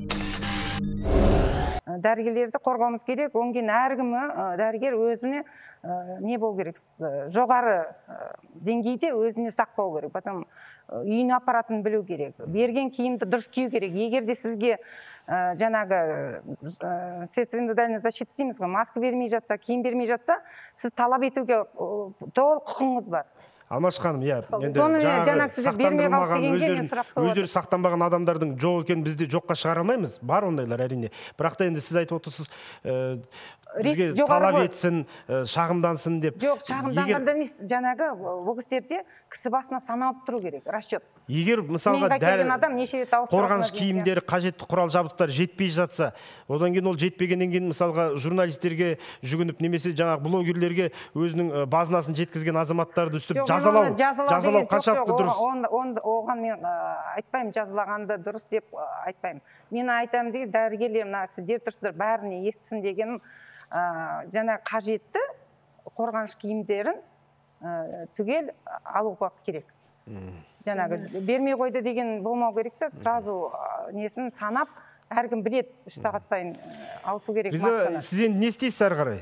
Дәрігерлерді қорғауымыз керек, онген әркімі дәрігер өзіне не бол керек, жоғары деңгейде өзіне сақ болу керек. Потом үйіне апаратын білу керек. Берген киімді дұрыс кию керек. Егер де сізге жаңағы средство индивидуальной защиты дейміз ғой, маска бермей жатса, киім бермей жатса, сіз талап етуге толық құқыңыз бар.
Алмаш ханым, иә, енді өздері сақтанбаған адамдардың жоқ екен бізде жоққа шығара алмаймыз, бар ондайлар әрине. Бірақ та енді сіз айтып отырсыз, бізге талап етсін, шағымдансын деп.
Жоқ, шағымданғанда емес, жаңағы бұл кісілерде кісі басына саналып тұру керек, расчет.
Егер мысалға қорғаныш киімдері, қажетті құрал жабдықтар жетпей жатса, одан кейін ол жетпегеннен кейін мысалға журналистерге жүгініп, немесе жаңағы блогерлерге өзінің базынасын жеткізген азаматтарды үстіп жазалау, жазалау қаншалықты дұрыс?
Оған мен айтпаймын, жазалағанды дұрыс деп айтпаймын. Мен айтамын деген дәрігерлер, мына сіздер тұрсыздар, бәріне естісін дегенім, жаңа қажетті қорғаныш киімдерін түгел алуға керек. Жаңағы бермей қойды деген болмау керек та, сразу несін санап, әркім білет үш сағат сайын ауысу керек.
Сіз енді не істейсіз әрі қарай?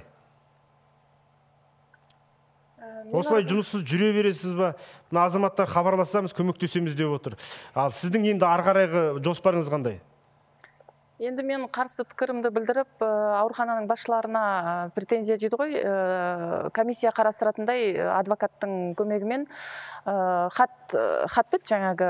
Осылай жұмыссыз жүре бересіз ба? Азаматтар хабарласамыз, көмектесеміз деп отыр. Ал сіздің енді ары қарайғы жоспарыңыз қандай?
Енді мен қарсы пікірімді білдіріп, аурухананың басшыларына претензия дейді ғой, комиссия қарастыратындай адвокаттың көмегімен хат бет жаңағы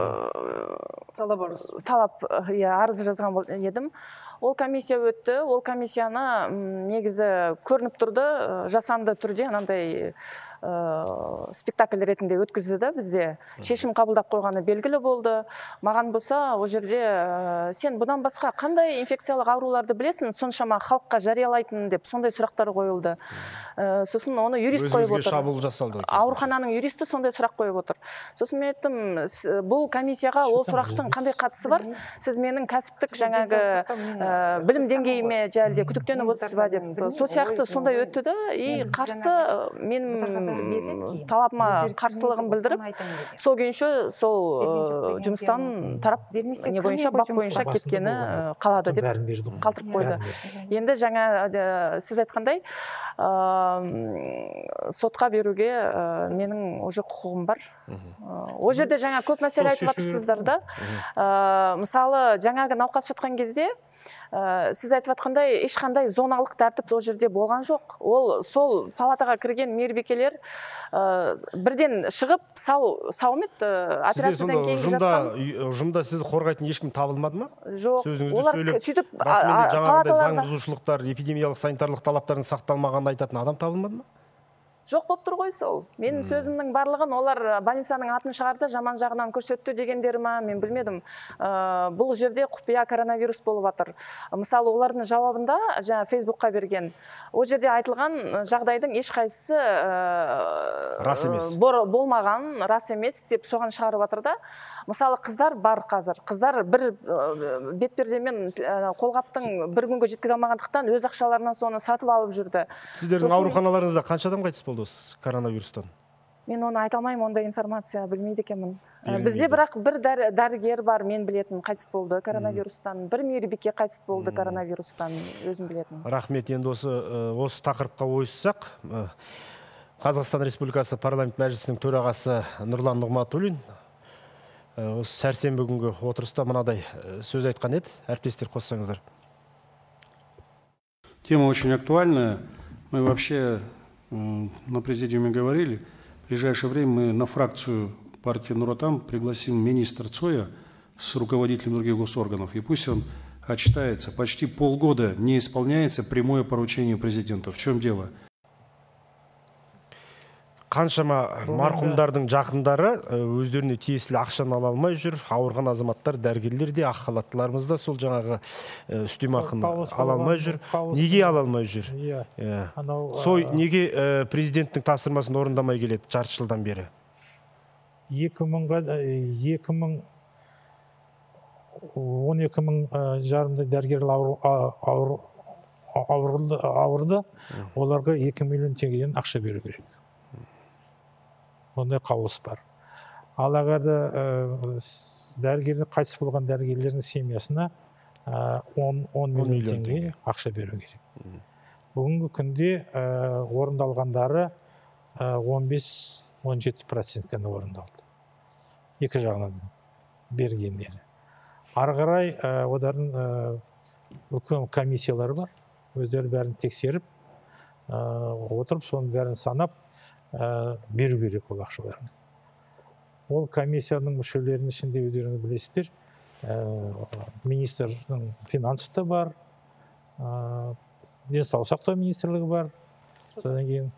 талап арыз жазған едім. Ол комиссия өтті, ол комиссияны негізі көрініп тұрды, жасанды түрде анандай спектакль ретінде өткізді да бізде. Шешім қабылдап қойғаны белгілі болды. Маған болса, ол жерде сен бұдан басқа қандай инфекциялық ауруларды білесің, соншама халыққа жариялайтын деп сондай сұрақтар қойылды. Сосын оны юрист қойып отыр.
Өзіңізге шабуыл жасалды.
Аурухананың юристі сондай сұрақ қойып отыр. Сосын мен айттым, бұл комиссияға ол сұрақтың қандай қатысы бар? Сіз менің кәсіптік жаңағы білім деңгейіме әлде күдіктеніп отырсыз ба деп. Сол сияқты сондай өтті да, и қарсы мен талабыма қарсылығын білдіріп, сол күйінше сол жұмыстан тарап не бойынша, бап бойынша кеткені қалады деп қалтырып қойды. Енді жаңа сіз айтқандай, сотқа беруге менің уже құқығым бар. О жерде жаңа көп мәселе айтып жатырсыздар да. Мысалы, жаңағы науқас жатқан кезде сіз айтып жатқандай ешқандай зоналық тәртіп ол жерде болған жоқ. Ол сол палатаға кірген мейірбикелер бірден шығып сауымет операциядан кейін жатқан.
Ұжымда сізді қорғайтын ешкім табылмады ма?
Жоқ.
Олар сөйтіп палаталарда заң бұзушылықтар, эпидемиялық санитарлық талаптардың сақталмағанын айтатын адам табылмады ма?
Жоқ болып тұр ғой сол. Менің сөзімнің барлығын олар больницаның атын шығарды, жаман жағынан көрсетті дегендері ма, мен білмедім. Бұл жерде құпия коронавирус болып жатыр. Мысалы, олардың жауабында, жаңа Фейсбукқа берген, ол жерде айтылған жағдайдың ешқайсысы
рас емес.
Болмаған, рас емес деп соған шығарып жатыр да. Мысалы, қыздар бар қазір. Қыздар бір бетпердемен қолғаптың бір күнге жеткізе алмағандықтан өз ақшаларынан соны сатып алып жүрді.
Сіздердің ауруханаларыңызда қанша адам қайтыс болды коронавирустан?
Мен оны айта алмаймын, ондай информация білмейді екенмін. Бізде бірақ бір дәрігер бар, мен білетін, қайтыс болды коронавирустан. Бір мейірбике қайтыс болды коронавирустан, өзім білетін.
Рахмет, енді осы тақырыпқа ойыссақ. Қазақстан Республикасы парламент мәжілісінің төрағасы Нұрлан Нығматуллин осы сәрсенбі күнгі отырыста мынадай сөз айтқан еді. Әріптестер, қоссаңыздар.
Тема очень актуальная. Мы вообще на президиуме говорили, в ближайшее время мы на фракцию партии Нур Отан пригласим министра Цоя с руководителем других госорганов, и пусть он отчитается. Почти полгода не исполняется прямое поручение президента. В чем дело?
Қаншама марқұмдардың жақындары өздеріне тиесілі ақшаны ала алмай жүр. Ауырған азаматтар, дәрігерлер де, ақ халаттыларымыз да сол жаңағы үстемақыны ала алмай жүр. Неге ала алмай жүр? Сол неге президенттің тапсырмасын орындамай келеді жарты жылдан бері?
екі мың он екі мың жарымда дәрігерлер ауырды, оларға екі миллион теңгеден ақша беру керек. Ондай қаулысы бар. Ал ағарда дәрігерлер, қайтыс болған дәрігерлердің семьясына он миллион теңге ақша беру керек. Бүгінгі күнде орындалғандары он бес он жеті процент қана орындалды. Екі жағынан бергендері. Ары қарай одардың үлкен комиссиялары бар. Өздері бәрін тексеріп, отырып, соның бәрін санап, беру керек ол ақшаларын. Ол комиссияның мүшелерінің ішінде өздеріңіз білесіздер, министрдің финансов та бар, денсаулық сақтау министрлігі бар, содан кейін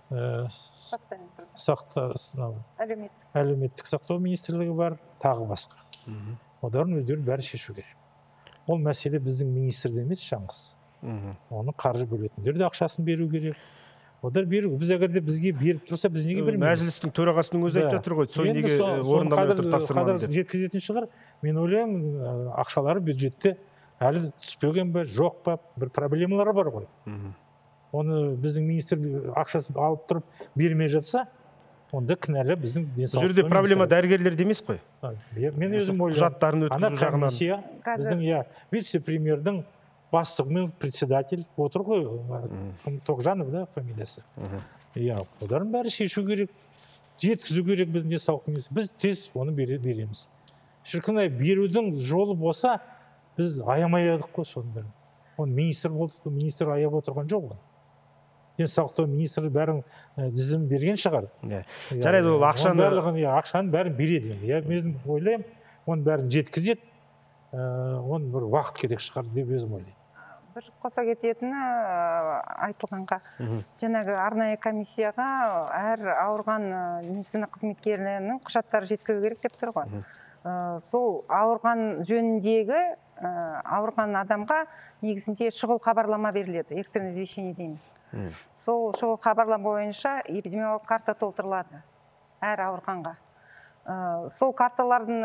әлеуметтік сақтау министрлігі бар, тағы басқа. Олардың өздері бәрі шешу керек. Ол мәселе біздің министрде емес, жаңғыз. Оны қаржы бөлетіндер де ақшасын беру керек. Одар беру. Біз егерде бізге беріп тұрса, біз неге бермейміз?
Мәжілістің төрағасының өзі айтып жатыр ғой, сол неге орындамай отыр тапсырманы деп.
Жеткізетін шығар. Мен ойлаймын, ақшалары бюджетте әлі түспеген бе, жоқ па, бір проблемалары бар ғой. Оны біздің министр ақшасын алып тұрып бермей жатса, онда кінәлі біздің денсаулық.
Бұл жерде проблема дәрігерлерде емес қой.
Мен өзім ойлаймын.
Құжаттарын өткізу жағынан.
Ана комиссия, біздің вице-премьердің бастығымен председатель отыр ғой, Тоғжанов, да, фамилиясы. Олардың бәрі шешу керек, жеткізу керек біздің денсаулық министрі. Біз тез оны береміз. Шіркін ай, берудің жолы болса, біз аямай едік қой соның бәрін. Оны министр болды, министр аяп отырған жоқ ғой. Денсаулық министрі бәрін тізім берген шығар.
Жарайды, ол ақшаны
ақшаны бәрін береді. Мен ойлаймын, оның бәрін жеткізеді, оның бір уақыт керек шығар деп өзім ойлаймын.
Бір қоса кететіні айтылғанға, жаңағы арнайы комиссияға әр ауырған медицина қызметкерлерінің құжаттары жеткізу керек деп тұр ғой. Сол ауырған жөніндегі ауырған адамға негізінде шұғыл хабарлама беріледі, экстренное извещение дейміз. Сол шұғыл хабарлама бойынша эпидемиологиялық карта толтырылады әр ауырғанға. Сол карталардың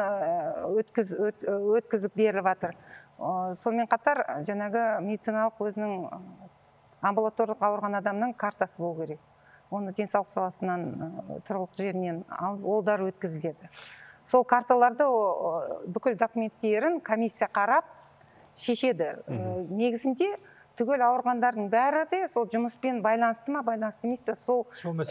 өткізіп беріліп жатыр. Сонымен қатар жаңағы медициналық өзінің амбулаторлық ауырған адамның картасы болу керек. Оны денсаулық саласынан, тұрғылықты жерінен олдар өткізіледі. Сол карталарды бүкіл документтерін комиссия қарап шешеді. Негізінде түгел ауырғандардың бәрі де сол жұмыспен байланысты ма, байланысты емес пе, сол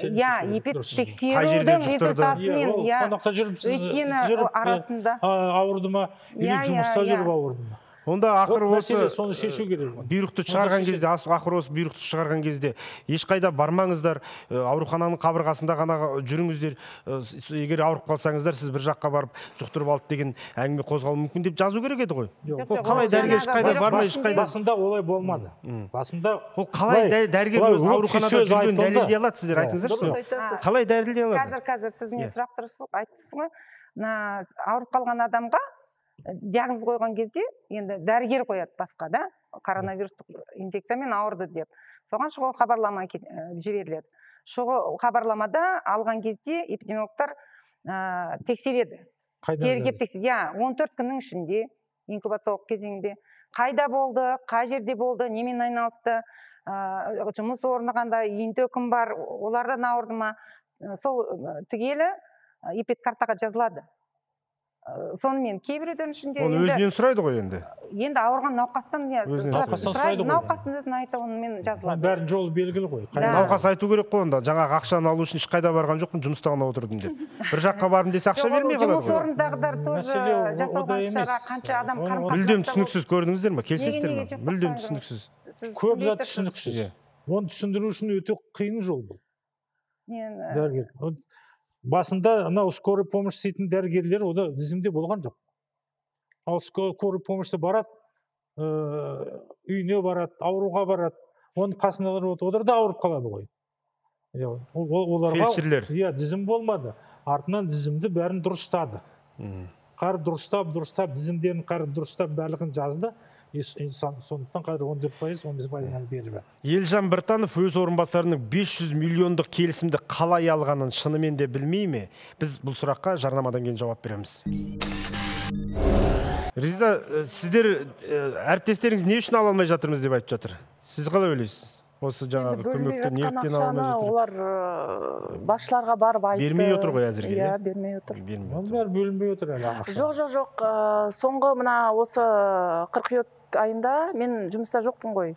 тексерудің результатымен, өйткені арасында
ауырды ма, или жұмыста жүріп ауырды ма.
Онда ақыр осы
бұйрықты
шығарған кезде, ақыр осы бұйрықты шығарған кезде ешқайда бармаңыздар, аурухананың қабырғасында ғана жүріңіздер, егер ауырып қалсаңыздар, сіз бір жаққа барып жұқтырып алды деген әңгіме қозғалуы мүмкін деп жазу керек еді ғой. Қалай дәрігер ешқайда бармай, ешқайда.
Басында олай болмады. Басында
ол қалай дәрігер ауруханада жүрген дәлелдей алады, сіздер айтыңыздаршы. Қалай дәлелдей алады?
Қазір қазір сіз мен сұрақ айттыңыз ғой. Ауырып қалған адамға диагноз қойған кезде, енді дәрігер қояды басқа, да, коронавирустық инфекциямен ауырды деп. Соған шұғыл хабарлама жіберіледі. Шұғыл хабарламада алған кезде эпидемиологтар тексереді. Тергеп тексереді. он төрт күннің ішінде, инкубациялық кезеңде, қайда болды, қай жерде болды, немен айналысты, жұмыс орны қандай, үйінде кім бар, олардан ауырды ма, сол түгелі эпидкартаға жазылады. Сонымен кейбіреудің ішінде...
Оны өзінен сұрайды ғой енді.
Енді ауырған науқастан сұрайды, науқастың өзін айта, онымен жазылады.
Бәрін жолы белгілі ғой.
Науқас айту керек қой онда, жаңағы ақшаны алу үшін ешқайда барған жоқпын, жұмыста ғана отырдым деп. Бір жаққа бардым десе ақша бермей қалады ғой.
Жұмыс орындағыдар тоже жасалған шара, қанша адам қарым-қатынаста.
Мүлдем түсініксіз көрдіңіздер ме? Келісесіздер ме? Мүлдем түсініксіз.
Көп зат түсініксіз. Оны түсіндіру үшін өте қиын жол бұл. Дәрігер. Басында анау скорый помощь істейтін дәрігерлер ода тізімде болған жоқ. ал скорый помощьта барады, үйіне барады, ауруға барады, оның қасына олар да ауырып қалады ғой.
Фельдшерлер.
Иә, тізім болмады. Артынан тізімді бәрін дұрыстады. Қар дұрыстап, дұрыстап, тізімдерін қар дұрыстап барлығын жазды. Сондықтан қазір он төрт пайыз, он бес пайыз ғана беріп жатыр.
Елжан Біртанов өз орынбасарының бес жүз миллиондық келісімді қалай алғанын шынымен де білмей ме? Біз бұл сұраққа жарнамадан кейін жауап береміз. Риза, сіздер әріптестеріңіз не үшін ала алмай жатырмыз деп айтып жатыр? Сіз қалай ойлайсыз? Осы жаңағы көмекті неліктен ала алмай жатыр?
Олар басшыларға барып айтты.
Бермей отыр ғой әзірге.
Иә, бермей отыр.
Олар бөлінбей отыр әлі ақша.
Жоқ, жоқ, жоқ. Соңғы мына осы қыркүйек айында мен жұмыста жоқпын ғой.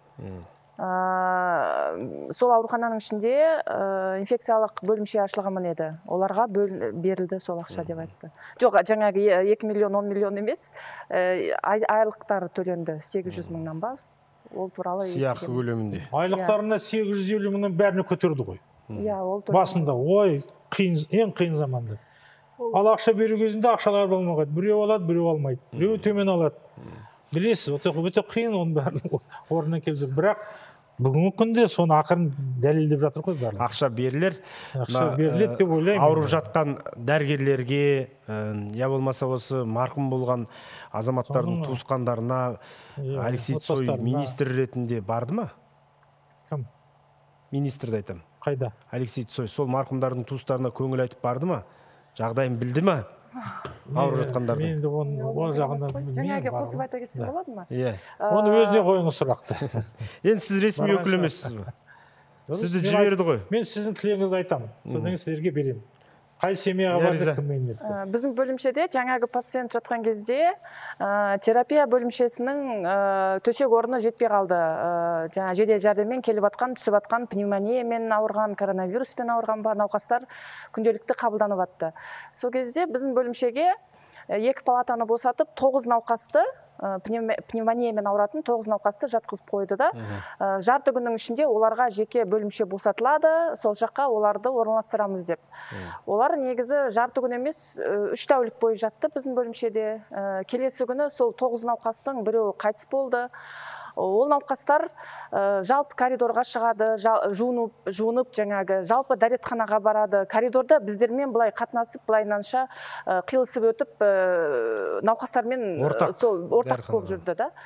Сол аурухананың ішінде инфекциялық бөлімше ашылған еді. Оларға берілді сол ақша деп айтты. Жоқ, жаңағы екі миллион, он миллион емес, айлықтар төленді сегіз жүз мыңнан бас. Ол туралы
сыйақы көлемінде.
Айлықтарына сегіз жүз елу мыңнан бәріне көтерді ғой.
Иә, ол
басында, ой, ең қиын заманда. Ал ақша беру кезінде ақшалар болмаған. Біреу алады, біреу алмайды. Біреу төмен алады. Білесіз, өте қиын оның бәрін орнына келді. Бірақ бүгінгі күнде соны ақырын дәлелдеп жатыр ғой бәрі.
Ақша берілер.
Ақша беріледі деп ойлаймын.
Ауырып жатқан дәрігерлерге, я болмаса осы марқұм болған азаматтардың туысқандарына Алексей Цой министр ретінде барды ма?
Кім?
Министрді айтам.
Қайда?
Алексей Цой сол марқұмдардың туыстарына көңіл айтып барды ма? Жағдайын білді ма? Ауырып жатқандардың.
Мен де ол жағынан білмеймін.
Жаңағы қосып айта кетсе болады ма?
Оны өзіне қойыңыз сұрақты.
Енді сіз ресми өкіл емессіз ба? Сізді жіберді ғой.
Мен сіздің тілегіңізді айтамын. Содан сіздерге беремін. Қай семьяға барды кіммен деп.
Біздің бөлімшеде жаңағы пациент жатқан кезде терапия бөлімшесінің төсек орны жетпей қалды. Жаңа жедел жәрдеммен келіп атқан, түсіп атқан, пневмониямен ауырған, коронавируспен ауырған ба науқастар күнделікті қабылданып атты. Сол кезде біздің бөлімшеге екі палатаны босатып, тоғыз науқасты пневмониямен ауыратын тоғыз науқасты жатқызып қойды да. Жарты күннің ішінде оларға жеке бөлімше босатылады, сол жаққа оларды орналастырамыз деп. Олар негізі жарты күн емес, үш тәулік бойы жатты біздің бөлімшеде. Келесі күні сол тоғыз науқастың біреуі қайтыс болды. Ол науқастар жалпы коридорға шығады, жуынып, жаңағы жалпы дәретханаға барады. Коридорда біздермен былай қатынасып, былайнанша қиылысып өтіп, науқастармен ортақ болып жүрді да.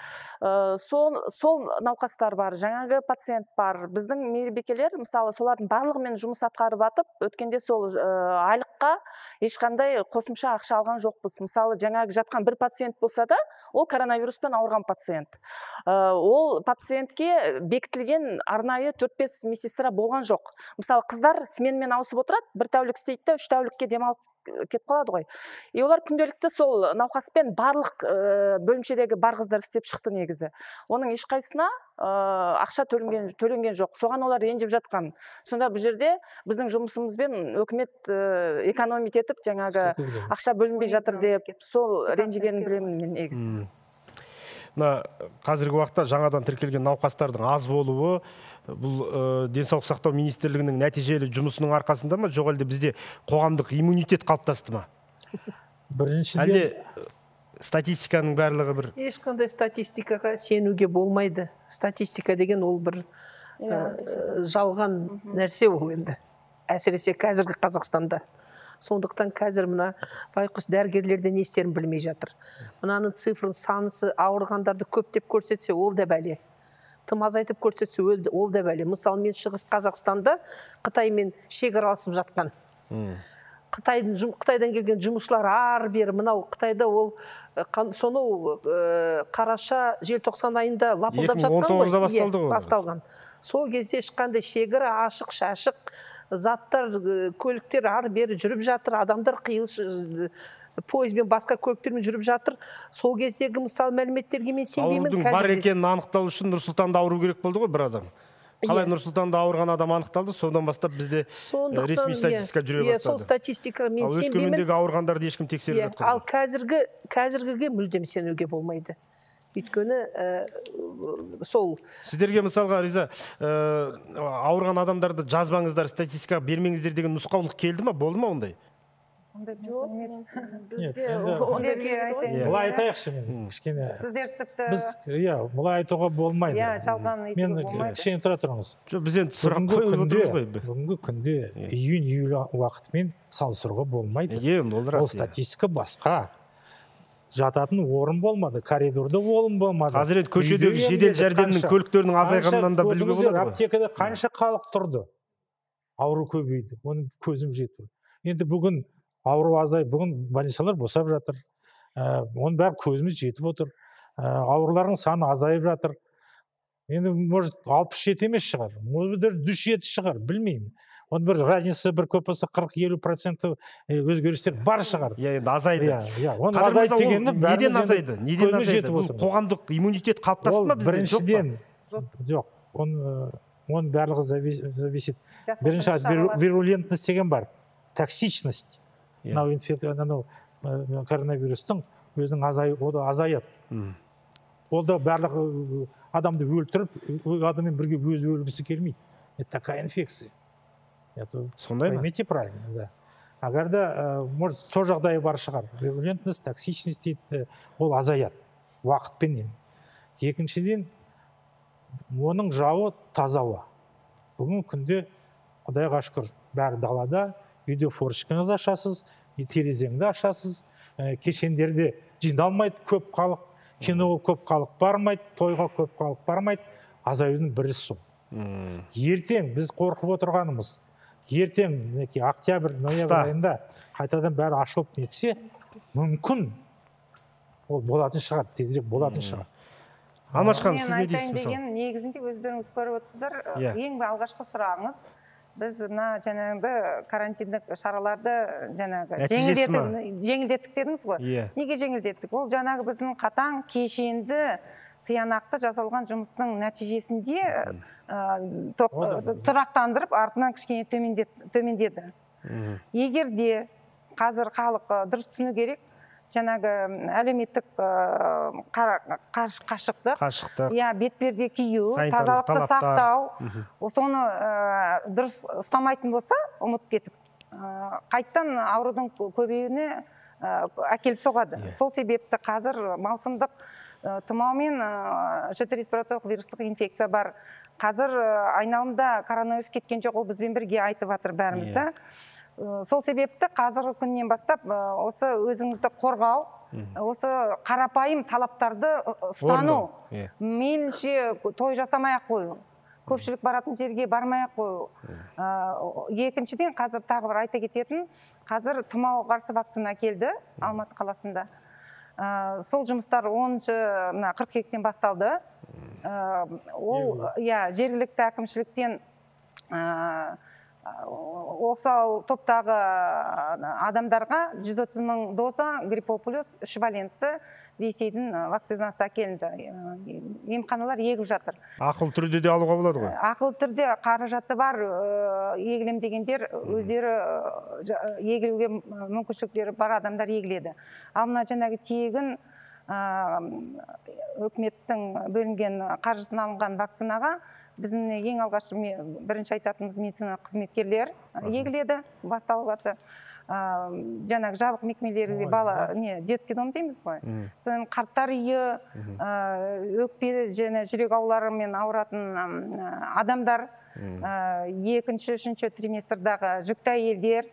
Сол науқастар бар, жаңағы пациент бар. Біздің мейірбикелер, мысалы, солардың барлығымен жұмыс атқарып атып, өткенде сол айлыққа ешқандай қосымша ақша алған жоқпыз. Мысалы, жаңағы жатқан бір пациент болса да, ол коронавируспен ауырған пациент. Ол пациентке бекітілген арнайы төрт бес медсестра болған жоқ. Мысалы, қыздар сменмен ауысып отырады, бір тәулік істейді, үш тәулікке демалып кетіп қалады ғой. И олар күнделікті сол науқаспен барлық бөлімшедегі бар қыздар істеп шықты негізі. Оның ешқайсына ақша төленген жоқ. Соған олар ренжіп жатқан. Сонда бұл жерде біздің жұмысымызбен өкімет экономить етіп, жаңағы ақша бөлінбей жатыр деп, сол ренжігенін білемін мен негізі.
Қазіргі уақытта жаңадан тіркелген науқастардың аз болуы бұл денсаулық сақтау министрлігінің нәтижелі жұмысының арқасында ма, жоқ әлде бізде қоғамдық иммунитет қалыптасты ма?
Біріншіден,
әлде статистиканың барлығы бір...
Ешқандай статистикаға сенуге болмайды. Статистика деген ол бір жалған нәрсе ол енді. Әсіресе қазіргі Қазақстанда. Сондықтан қазір мына байқұс дәрігерлерде не істерін білмей жатыр. Мынаның цифрын, санысы, ауырғандарды көптеп көрсетсе, ол да бәле. Тым азайтып көрсетсе, ол да бәле. Мысалы, мен Шығыс Қазақстанда Қытаймен шекараласып жатқан. Қытайдан келген жұмысшылар ар-бері, мынау Қытайда ол соны қараша желтоқсан айында лапылдап жатқан ғой, басталған. Сол кезде ешқандай шекара ашық, шашық, заттар, көліктер ар-бері жүріп жатыр, адамдар қиылыс пойызбен басқа көліктермен жүріп жатыр. Сол кездегі мысалы мәліметтерге мен сенбеймін.
Аурудың бар екенін анықтау үшін Нұрсұлтанда ауыру керек болды ғой бір адам. Қалай Нұрсұлтанда ауырған адам анықталды, содан бастап бізде ресми статистика жүре бастады.
Сол статистика мен сенбеймін.
Өскемендегі ауырғандарды ешкім тексеріп жатқан.
Ал қазіргі қазіргіге мүлдем сенуге болмайды. Өйткені сол
сіздерге мысалға Риза ауырған адамдарды жазбаңыздар, статистика бермеңіздер деген нұсқаулық келді ма, болды ма ондай?
Жоқ, бізде
былай айтайықшы, мен кішкене біз иә былай айтуға болмайды.
Иә, жалған айтуға болмайды.
Мен кішкене тұра тұрыңыз.
Жоқ, біз енді сұрақ қойып отырмыз ғой.
Бүгінгі күнде июнь июль уақытымен салыстыруға болмайды. Ол статистика басқа. Жататын орын болмады, коридорда орын болмады.
Қазір енді көшедегі жедел жәрдемнің көліктерінің азайғанынан да білуге болады ғой.
Аптекада қанша халық тұрды? Ауру көбейді, оны көзім жетті. Енді бүгін ауру азай, бүгін больницалар босап жатыр. Оның бәрі көзіміз жетіп отыр. Аурулардың саны азайып жатыр. Енді, может, алпыс жеті емес шығар, может, жүз жеті шығар, білмеймін. Оның бір разница бір көп болса қырық елу процент өзгерістер бар шығар.
Иә, енді азайды.
Оны азайды дегенді
неден азайды? Неден азайды? Бұл қоғамдық иммунитет қалыптасты ма бізде?
Біріншіден, жоқ, оның барлығы зависит. Бірінші вирулентность деген бар, токсичность. Мынау коронавирустың өзінің азаяды. Ол да барлық адамды өлтіріп, адаммен бірге өзі өлгісі келмейді. Это такая инфекция.
Сондай ма?
Поймите правильно, да. Агарда, может, сол жағдайы бар шығар. Вирулентность, токсичность дейді, ол азаяды уақытпенен. Екіншіден, оның жауы таза ауа. Бүгін күнде, Құдайға шүкір, бәрі далада, үйде форточкаңызды ашасыз, терезеңді ашасыз, кешендерде жиналмайды көп халық, киноға көп халық бармайды, тойға көп халық бармайды, азаюдың бірі сол. Ертең біз қорқып отырғанымыз, ертең октябрь, ноябрь айында қайтадан бәрі ашылып нетсе, мүмкін ол болатын шығар, тезірек болатын шығар.
Алмаш ханым, сіз не дейсіз
мысалы? Мен айтайын деген, негізінде өздеріңіз көріп отырсыздар, ең алғашқы сұрағыңыз, біз мына жаңағы карантиндік шараларды жаңағы жеңілдеттік дедіңіз ғой. Неге жеңілдеттік? Ол жаңағы біздің қатаң, кешенді, тиянақты жасалған жұмыстың нәтижесінде тұрақтандырып, артынан кішкене төмендеді. Егер де қазір халық дұрыс түсіну керек, жаңағы әлеуметтік қашықтық, бетперде кию, тазалықты сақтау, соны дұрыс ұстамайтын болса, ұмытып кетіп, қайттан аурудың көбеюіне әкеліп соғады. Сол себепті қазір маусымдық тұмау мен жіті респираторлық вирустық инфекция бар. Қазір айналымда коронавирус кеткен жоқ, ол бізбен бірге айтып жатыр бәрімізді. Сол себепті қазіргі күннен бастап осы өзіңізді қорғау, осы қарапайым талаптарды ұстану, мейлінше той жасамай-ақ қою, көпшілік баратын жерге бармай-ақ қою. Екіншіден, қазір тағы бір айта кететін, қазір тұмауға қарсы вакцина келді Алматы қаласында. Сол жұмыстар оныншы қыркүйектен басталды. Ол жергілікті әкімшіліктен осал топтағы адамдарға жүз отыз мың доза гриппоплюс үш валентті Ресейдің вакцинасы әкелінді. Емханалар егіп жатыр.
Ақыл түрде де алуға болады ғой?
Ақыл түрде қаражаты бар егілем дегендер өздері егілуге мүмкіншіліктері бар адамдар егіледі. Ал мына жаңағы тегін үкіметтің бөлінген қаржысын алынған вакцинаға біздің ең алғаш бірінші айтатынымыз медицина қызметкерлер егіледі, басталғаты. Жаңағы жабық мекемелерге бала, детский дом дейміз ғой. Соның қарттар үйі, өкпе және жүрек ауруларымен ауыратын адамдар, екінші, үшінші триместрдағы жүкті әйелдер,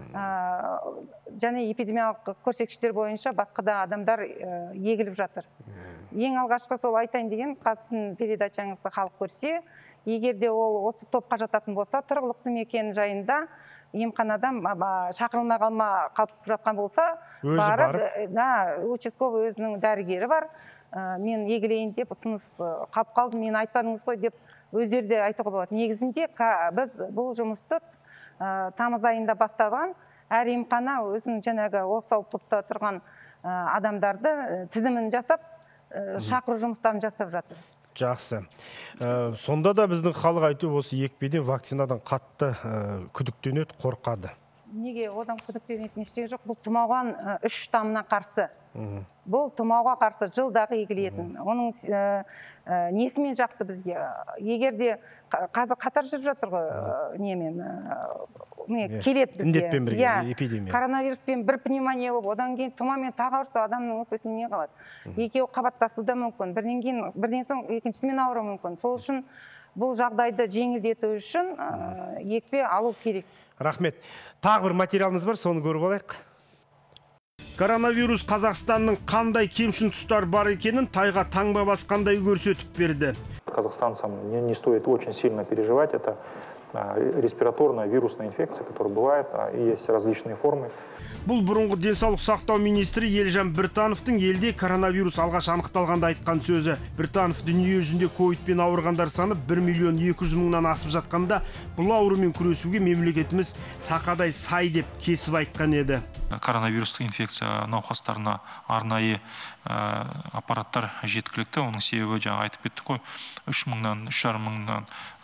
және эпидемиялық көрсеткіштер бойынша басқа да адамдар егіліп жатыр. Ең алғашқы сол айтайын деген, қазір передачаңызды халық көрсе, егер де ол осы топқа жататын болса, тұрғылықты мекен жайында емханадан шақырылмай қалма қалып жатқан болса, барып, участковый өзінің дәрігері бар, мен егілейін деп ұсыныс қалып қалдым, мен айтпадыңыз ғой деп өздері де айтуға болады. Негізінде біз бұл жұмысты тамыз айында бастаған, әр емхана өзінің жаңағы осал топта тұрған адамдарды тізімін жасап, шақыру жұмыстарын жасап жатыр.
Жақсы. Сонда да біздің халық айту осы екпеден вакцинадан қатты күдіктенеді, қорқады.
Неге одан күдіктенетін ештеңе жоқ? Бұл тұмауған үш штамына қарсы. Бұл тұмауға қарсы жылдағы егілетін. Оның несімен жақсы бізге? Егер де қазір қатар жүріп жатыр ғой немен келет бізге.
Індетпен бірге, эпидемия.
Коронавируспен бір пневмония болып, одан кейін тұмаумен тағы ауырса адамның өкпесіне не қалады? Екеуі қабаттасуы да мүмкін. Бірден кейін, бірден соң екіншісімен ауыру мүмкін. Сол үшін бұл жағдайды жеңілдету үшін екпе алу керек.
Рахмет. Тағы бір материалымыз бар, соны көріп алайық. Коронавирус Қазақстанның қандай кемшін тұстар бар екенін тайға таңба басқандай көрсетіп берді.
Казахстанцам не, не стоит очень сильно переживать. Это респираторная вирусная инфекция, которая бывает, и есть различные формы.
Бұл бұрынғы денсаулық сақтау министрі Елжан Біртановтың елде коронавирус алғаш анықталғанда айтқан сөзі. Біртанов дүние жүзінде ковидпен ауырғандар саны бір миллион екі жүз мыңнан асып жатқанда, бұл аурумен күресуге мемлекетіміз сақадай сай деп кесіп айтқан еді.
Коронавирустық инфекция науқастарына арнайы аппараттар жеткілікті. Оның себебі жаңа айтып кеттік қой, үш мыңнан, үш жарым мыңнан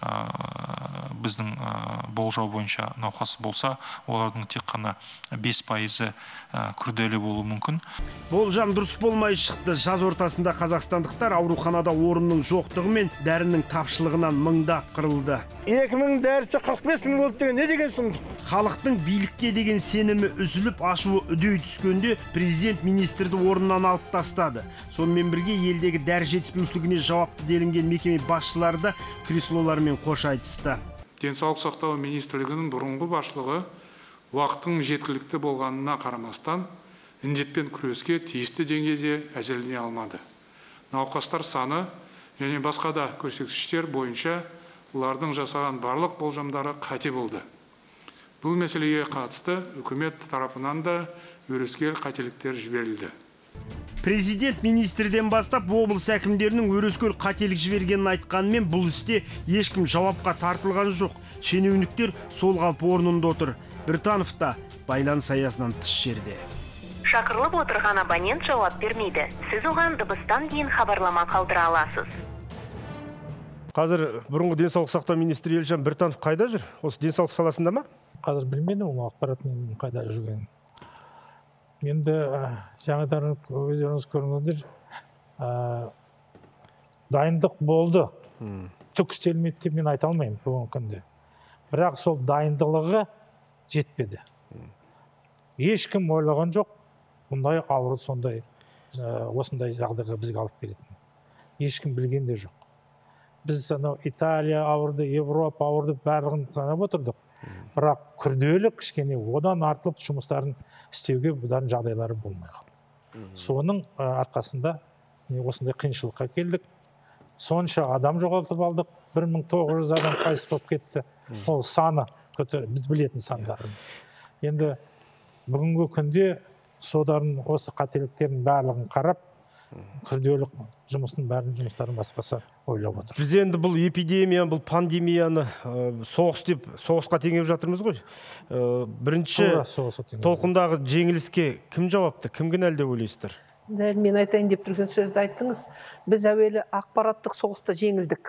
біздің болжау бойынша науқасы болса, олардың тек қана бес пайызы күрделі болуы мүмкін.
Болжам дұрыс болмай шықты. Жаз ортасында қазақстандықтар ауруханада орынның жоқтығы мен дәрінің тапшылығынан мыңдап қырылды.
екі мың дәрісі қырық бес мың болды деген не деген сұмдық?
Халықтың билікке деген сенімі үзіліп, ашуы үдей түскенде президент министрді орнынан алып тастады. Сонымен бірге елдегі дәрі жетіспеушілігіне жауапты делінген мекеме басшылары да креслоларымен қош айтысты.
Денсаулық сақтау министрлігінің бұрынғы басшылығы уақыттың жеткілікті болғанына қарамастан індетпен күреске тиісті деңгейде әзірлене алмады. Науқастар саны және басқа да көрсеткіштер бойынша олардың жасаған барлық болжамдары қате болды. Бұл мәселеге қатысты үкімет тарапынан да өрескел қателіктер жіберілді.
Президент министрден бастап облыс әкімдерінің өрескел қателік жібергенін айтқанымен бұл істе ешкім жауапқа тартылған жоқ. Шенеуніктер сол қалпы орнында отыр. Біртанов та байланыс аясынан тыс жерде.
Шақырылып отырған абонент жауап бермейді. Сіз оған дыбыстан кейін хабарлама қалдыра аласыз.
Қазір бұрынғы денсаулық сақтау министрі Елжан Біртанов қайда жүр? Осы денсаулық саласында ма?
Қазір білмедім, ол ақпараттың қайда жүргенін. Енді жаңадан өздеріңіз көріңіздер, дайындық болды. Түк істелмеді деп мен айта алмаймын бүгінгі күнде. Бірақ сол дайындылығы жетпеді. Ешкім ойлаған жоқ, бұндай ауру сондай, осындай жағдайға бізге алып келетін. Ешкім білген де жоқ. Біз Италия ауырды, Европа ауырды, барлығын санап отырдық. Бірақ күрделі кішкене одан артылып жұмыстарын істеуге бұдан жағдайлары болмай қалды. Соның арқасында осындай қиыншылыққа келдік. Сонша адам жоғалтып алдық, бір мың тоғыз жүз адам қайтыс болып кетті. Ол саны біз білетін сандарын. Енді бүгінгі күнде содарын осы қателіктердің барлығын қарап, күрделі жұмыстың бәрін жұмыстарын басқасы ойлап отыр.
Біз енді бұл эпидемия, бұл пандемияны соғыс деп соғысқа теңеп жатырмыз ғой. Бірінші толқындағы жеңіліске кім жауапты, кім кінәлі деп ойлайсыздар?
Дәл мен айтайын деп тұрған сөзді айттыңыз. Біз әуелі ақпараттық соғыста жеңілдік.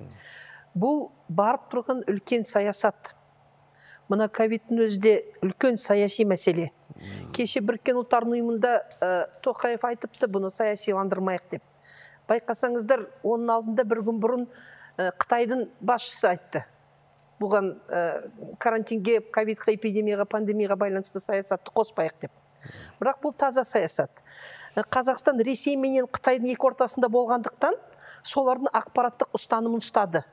Бұл барып тұрған үлкен саясат. Мына ковидтің өзде үлкен саяси мәселе. Кеше Біріккен ұлттар ұйымында Тоқаев айтыпты, бұны саясиландырмайық деп. Байқасаңыздар, оның алдында бір күн бұрын Қытайдың басшысы айтты. Бұған карантинге, ковидқа, эпидемияға, пандемияға байланысты саясатты қоспайық деп. Бірақ бұл таза саясат. Қазақстан Ресей менен Қытайдың екі ортасында болғандықтан солардың ақпараттық ұстанымын ұстады.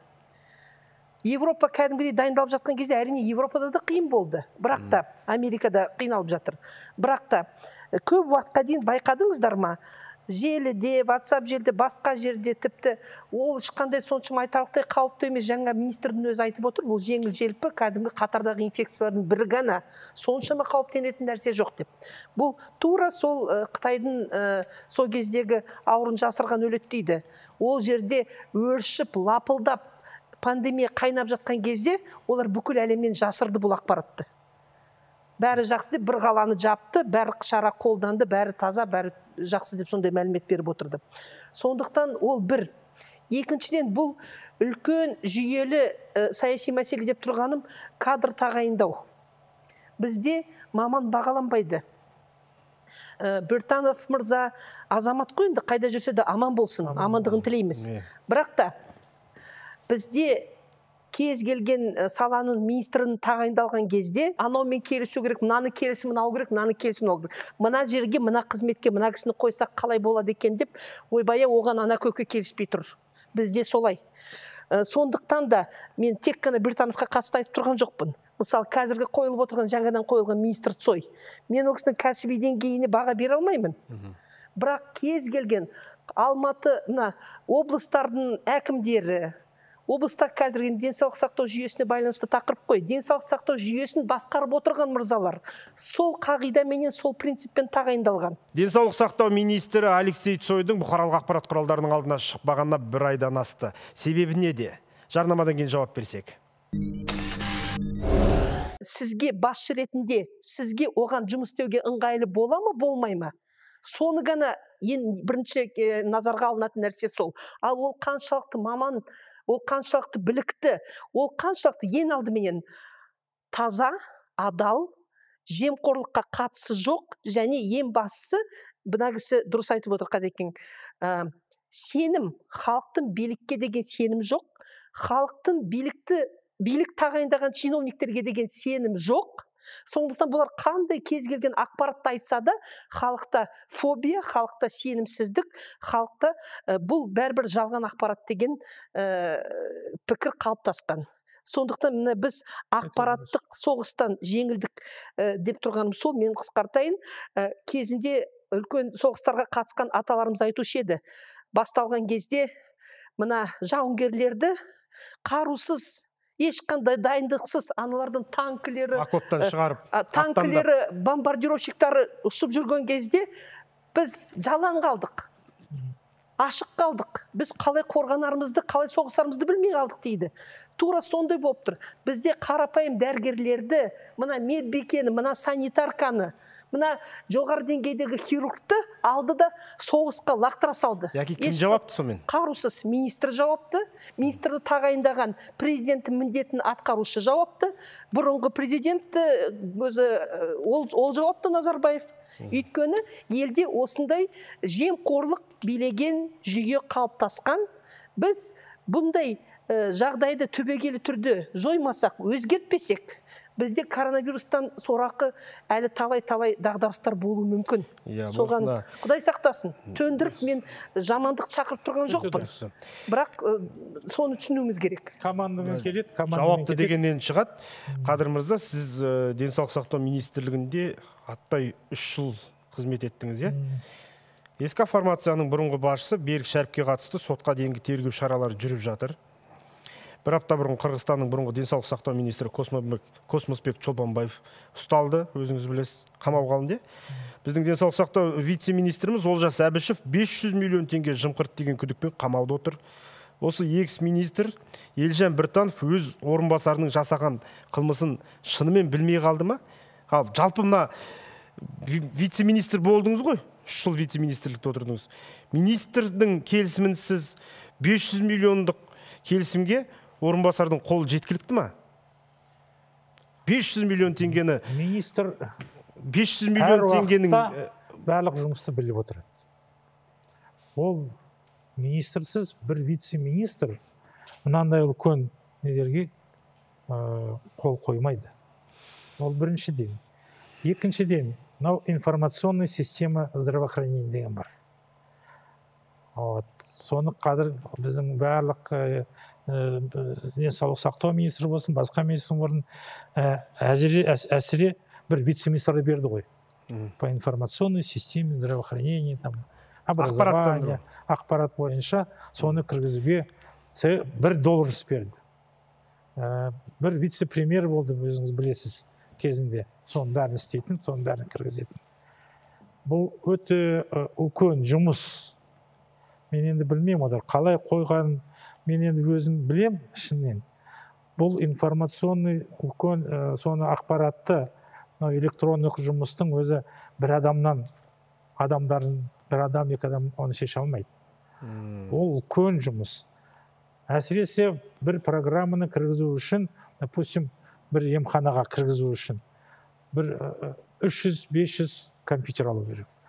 Европа кәдімгідей дайындалып жатқан кезде әрине Европада да қиын болды. Бірақ та Америкада қиналып жатыр. Бірақ та көп уақытқа дейін байқадыңыздар ма? Желіде, WhatsApp желіде, басқа жерде тіпті ол ешқандай соншама айтарлықтай қауіпті емес. Жаңа министрдің өзі айтып отыр, бұл жеңіл желпі кәдімгі қатардағы инфекциялардың бірі ғана, соншама қауіптенетін нәрсе жоқ деп. Бұл тура сол Қытайдың сол кездегі ауырын жасырған өледі дейді. Ол жерде өршіп, лапылдап, пандемия қайнап жатқан кезде олар бүкіл әлемнен жасырды бұл ақпаратты. Бәрі жақсы деп бір қаланы жапты, бәрі шара қолданды, бәрі таза, бәрі жақсы деп сондай мәлімет беріп отырды. Сондықтан ол бір. Екіншіден бұл үлкен жүйелі саяси мәселе деп тұрғаным кадр тағайындау. Бізде маман бағаланбайды. Біртанов мырза азамат қой, енді қайда жүрсе де аман болсын, амандығын тілейміз. Бірақ та бізде кез келген саланың министрін тағайындалған кезде анаумен келісу керек, мынаны келісімін алу керек, мынаны келісімін алу керек. Мына жерге, мына қызметке, мына кісіні қойсақ қалай болады екен деп, ойбая оған ана көке келіспей тұр. Бізде солай. Сондықтан да мен тек қана Біртановқа қатысты айтып тұрған жоқпын. Мысалы, қазіргі қойылып отырған, жаңадан қойылған министр Цой. Мен ол кісінің кәсіби деңгейіне баға бере алмаймын. Бірақ кез келген Алматы, мына облыстардың әкімдері, облыстар қазіргі денсаулық сақтау жүйесіне байланысты тақырып қой. Денсаулық сақтау жүйесін басқарып отырған мырзалар сол қағидаменен, сол принциппен тағайындалған.
Денсаулық сақтау министрі Алексей Цойдың бұқаралық ақпарат құралдарының алдына шықпағанына бір айдан асты. Себебі неде? Жарнамадан кейін жауап берсек.
Сізге басшы ретінде, сізге оған жұмыс істеуге ыңғайлы бола ма, болмай ма? Соны ғана ең бірінші назарға алынатын нәрсе сол. Ал ол қаншалықты маман, ол қаншалықты білікті, ол қаншалықты ең алдыменен таза, адал, жемқорлыққа қатысы жоқ, және ең бастысы, бұна кісі дұрыс айтып отыр Қадекең, сенім, халықтың билікке деген сенім жоқ, халықтың билікті билік тағайындаған чиновниктерге деген сенім жоқ. Сондықтан бұлар қандай кез келген ақпаратты айтса да, халықта фобия, халықта сенімсіздік, халықта бұл бәрібір жалған ақпарат деген пікір қалыптасқан. Сондықтан міне біз ақпараттық соғыстан жеңілдік деп тұрғаным сол, мен қысқартайын. Кезінде үлкен соғыстарға қатысқан аталарымыз айтушы еді. Басталған кезде мына жауынгерлерді қарусыз, ешқандай дайындықсыз аналардың танкілері,
окоптан шығарып,
танкілері, бомбардировщиктары ұшып жүрген кезде біз жалаң қалдық, ашық қалдық. Біз қалай қорғанарымызды, қалай соғысарымызды білмей қалдық дейді. Тура сондай болып тұр. Бізде қарапайым дәрігерлерді, мына медбикені, мына санитарканы, мына жоғары деңгейдегі хирургты алды да соғысқа лақтыра салды.
Яки кім жауапты сонымен?
Қарусыз министр жауапты, министрді тағайындаған президенттің міндетін атқарушы жауапты, бұрынғы президент өзі ол, ол жауапты Назарбаев. Өйткені елде осындай жемқорлық билеген жүйе қалыптасқан. Біз бұндай жағдайды түбегейлі түрде жоймасақ, өзгертпесек, бізде коронавирустан сорақы әлі талай-талай дағдарыстар болуы мүмкін. Соған Құдай сақтасын. Төндіріп мен жамандық шақырып тұрған жоқпын. Бірақ соны түсінуіміз керек.
Командамен келеді,
жауапты дегеннен шығады. Қадыр мырза, сіз денсаулық сақтау министрлігінде аттай үш жыл қызмет еттіңіз, е? Ескі фармацияның бұрынғы басшысы Берік Шәріпке қатысты сотқа дейінгі тергеу шаралары жүріп жатыр. Бір апта бұрын Қырғызстанның бұрынғы денсаулық сақтау министрі Космосбек Чолпанбаев ұсталды, өзіңіз білесіз, қамауға алынды. Біздің денсаулық сақтау вице-министріміз Олжас Әбішев бес жүз миллион теңге жымқырды деген күдікпен қамауда отыр. Осы экс-министр Елжан Біртанов өз орынбасарының жасаған қылмысын шынымен білмей қалды ма? Ал жалпы мына вице-министр болдыңыз ғой, үш жыл вице-министрлікте отырдыңыз. Министрдің келісімінсіз бес жүз миллиондық келісімге орынбасардың қолы жеткілікті ма? бес жүз миллион теңгені
министр
бес жүз миллион теңгенің
барлық жұмысты біліп отырады. Ол министрсіз бір вице-министр мынандай үлкен недерге қол қоймайды. Ол біріншіден. Екіншіден, мынау информационный система здравоохранения деген бар. Соны қазір біздің барлық денсаулық сақтау министрі болсын, басқа министр болсын, әсіре бір вице-министрді берді ғой. По информационной системе здравоохранения, образования, ақпарат бойынша соны кіргізуге бір должность берді. Бір вице-премьер болды, өзіңіз білесіз кезінде. Соның бәрін істейтін, соның бәрін кіргізетін. Бұл өте үлкен жұмыс. Мен енді білмеймін, одар қалай қойған, мен енді өзім білем ішінен. Бұл информационный үлкен соны ақпаратты, электрондық жұмыстың өзі бір адамнан, адамдардың, бір адам, екі адам оны шеше алмайды. Ол үлкен жұмыс. Әсіресе бір программаны кіргізу үшін, допустим, бір емханаға кіргізу үшін, бір үш жүз бес жүз компьютер алу керек.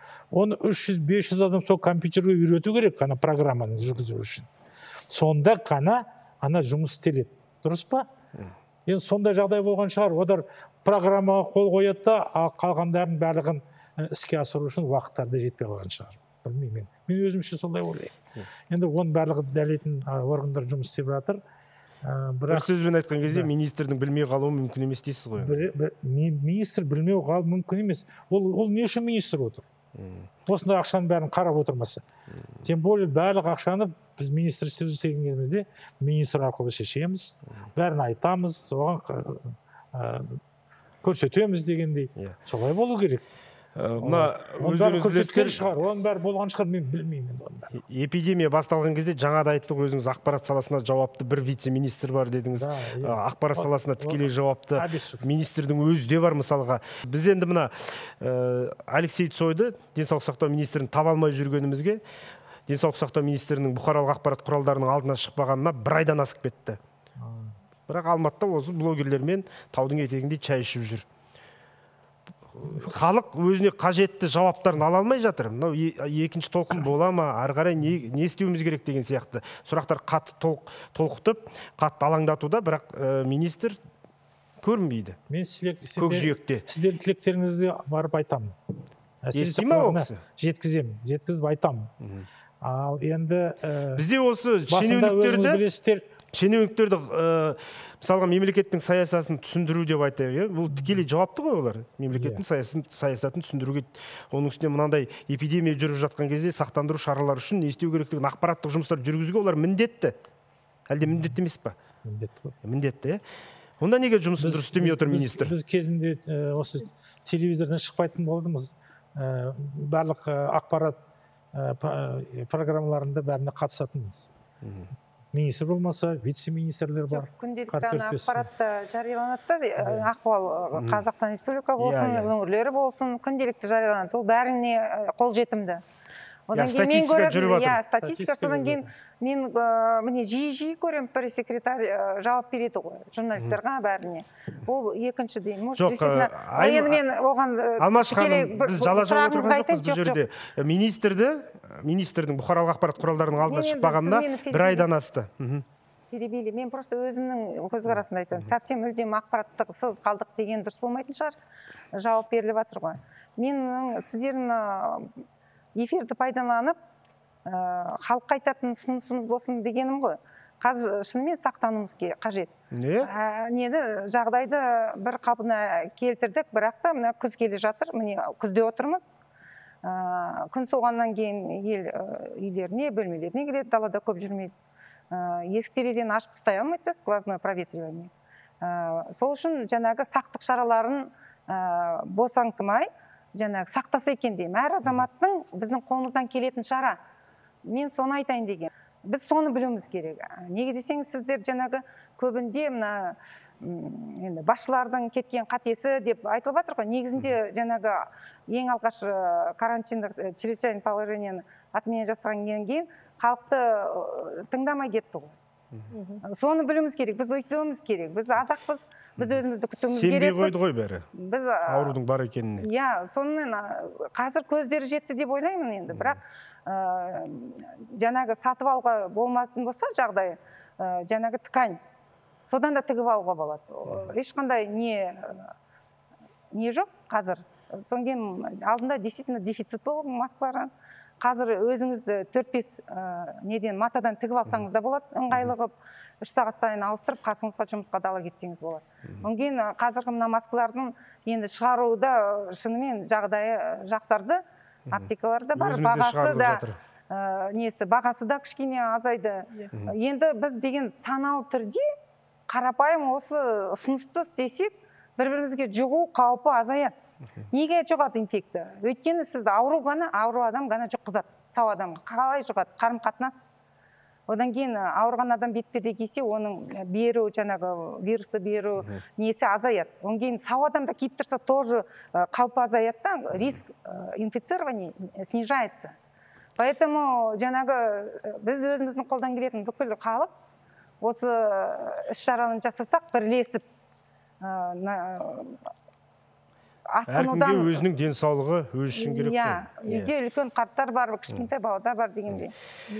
Оны үш жүз бес жүз адам сол компьютерге үйрету керек, ана программаны жүргізу үшін. Сонда қана ана жұмыс істеледі. Дұрыс па? Енді сондай жағдай болған шығар. Одар программаға қол қояды да, қалғандарын барлығын іске асыру үшін уақыттарды жетпей қалған шығар. Білмеймін. Мен өзім үшін солай ойлаймын. Енді оның барлығы дәлетін органдар жұмыс істеп жатыр.
Бір сөзбен айтқан кезде министрдің білмей қалуы мүмкін емес дейсіз ғой.
Министр білмеу қалуы мүмкін емес. Ол не үшін министр отыр? Осындай ақшаның бәрін қарап отырмаса. Тем более барлық ақшаны біз министр істеп істеген кезімізде министр арқылы шешеміз, бәрін айтамыз, оған көрсетеміз дегендей. Солай болу керек.
Мына
өздеріңіз көрсеткен шығар, оның бәрі болған шығар, мен білмеймін.
Эпидемия басталған кезде жаңа да айттық, өзіңіз ақпарат саласына жауапты бір вице-министр бар дедіңіз. Ақпарат саласына тікелей жауапты министрдің өзі де бар мысалға. Біз енді мына Алексей Цойды, денсаулық сақтау министрін таба алмай жүргенімізге, денсаулық сақтау министрінің бұқаралық ақпарат құралдарының алдына шықпағанына бір айдан асып кетті. Бірақ Алматыда осы блогерлермен таудың етегінде шай ішіп жүр. Халық өзіне қажетті жауаптарын ала алмай жатыр. Мынау екінші толқын бола ма, ары қарай не істеуіміз керек деген сияқты сұрақтар қатты толқытып, қатты алаңдатуда, бірақ министр көрінбейді.
Мен
көкжиекте.
Сіздердің тілектеріңізді барып айтамын.
Ести ма ол кісі?
Жеткіземін, жеткізіп айтамын. Ал енді
бізде осы шенеуніктерді шенеуніктерді мысалға мемлекеттің саясатын түсіндіру деп айтайық, бұл тікелей жауапты ғой олар. Мемлекеттің саясатын түсіндіруге, оның үстіне мынандай эпидемия жүріп жатқан кезде сақтандыру шаралары үшін не істеу керектігін ақпараттық жұмыстар жүргізуге олар міндетті. Әлде міндетті емес па?
Міндетті.
Міндетті, е? Онда неге жұмысын дұрыс істемей отыр министр?
Біз кезінде осы телевизордан шықпайтын болдымыз. Барлық ақпарат программаларында бәріне қатысатынбыз. Министр болмаса, вице-министрлер бар.
Күнделікті ақпаратта жарияланады, ахуал Қазақстан Республика болсын, өңірлері болсын, күнделікті жарияланады. Ол бәріне қол жетімді.
Статистика жүріп жатыр.
Статистика, содан кейін мен міне жиі-жиі көрем, пресс-секретарь жауап береді ғой, журналистерға бәріне. Ол екінші дейін.
Жоқ, Алмаш ханым, біз жала-жала отырған жоқпыз бұл жерде. Министрді, министрдің бұқаралық ақпарат құралдарының алдына шықпағанына бір айдан асты.
Перебейлі, мен просто өзімнің көзқарасымды айтамын. Совсем мүлдем ақпараттық сыз қалдық деген дұрыс болмайтын шығар. Жауап беріліп жатыр ғой. Мен сіздердің эфирді пайдаланып, халыққа айтатын ұсынысымыз болсын дегенім ғой. Қазір шынымен сақтануымыз қажет.
Не?
Неді, жағдайды бір қалпына келтірдік, бірақ та мына күз келе жатыр, міне күзде отырмыз. Күн соғаннан кейін ел үйлеріне, бөлмелеріне келеді, далада көп жүрмейді. Есік терезені ашып тастай алмайды, сквозное проветривание. Сол үшін жаңағы сақтық шараларын босаңсымай, жаңағы сақтаса екен деймін. Әр азаматтың біздің қолымыздан келетін шара. Мен соны айтайын деген. Біз соны білуіміз керек. Неге десеңіз, сіздер жаңағы көбінде мына енді басшылардың кеткен қатесі деп айтылып жатыр ғой. Негізінде жаңағы ең алғаш карантиндік чрезвычайное положениені отмена жасағаннан кейін халықты тыңдамай кетті ғой. Соны білуіміз керек, біз өйтпеуіміз керек, біз азақпыз, біз өзімізді күтуіміз керек.
Сенбей қойды ғой бәрі, аурудың бар екеніне.
Иә, сонымен қазір көздері жетті деп ойлаймын енді, бірақ жаңағы сатып алуға болмасын болса жағдай, жаңағы ткань, содан да тігіп алуға болады. Ешқандай не жоқ қазір. Содан кейін алдында действительно дефицит болды маскалардан. Қазір өзіңіз төрт-бес неден матадан тігіп алсаңыз да болады, ыңғайлы қылып, үш сағат сайын ауыстырып, қасыңызға жұмысқа дала кетсеңіз болады. Онан кейін қазіргі мына маскалардың енді шығаруында шынымен жағдайы жақсарды, аптекаларда бар, бағасы да несі, бағасы да кішкене азайды. Енді біз деген саналы түрде қарапайым осы ұсынысты істесек, бір-бірімізге жұғу қаупі азаяды. Неге жұғады инфекция? Өйткені сіз ауру ғана, ауру адам ғана жұққызады, сау адамға. Қалай жұғады? Қарым-қатынас. Одан кейін ауырған адам бетпеде келсе, оның беру, жаңағы вирусты беру несі азаяды. Одан кейін сау адамда киіп тұрса, тоже қаупі азаяды, риск инфицирования снижается. Поэтому жаңағы біз өзіміздің қолдан келетін бүкіл халық осы іс-шараны жасасақ, бірлесіп асқынудан
әркімге өзінің денсаулығы өз үшін керек
иә
қой.
үйде үлкен қарттар бар, кішкентай балалар бар дегендей.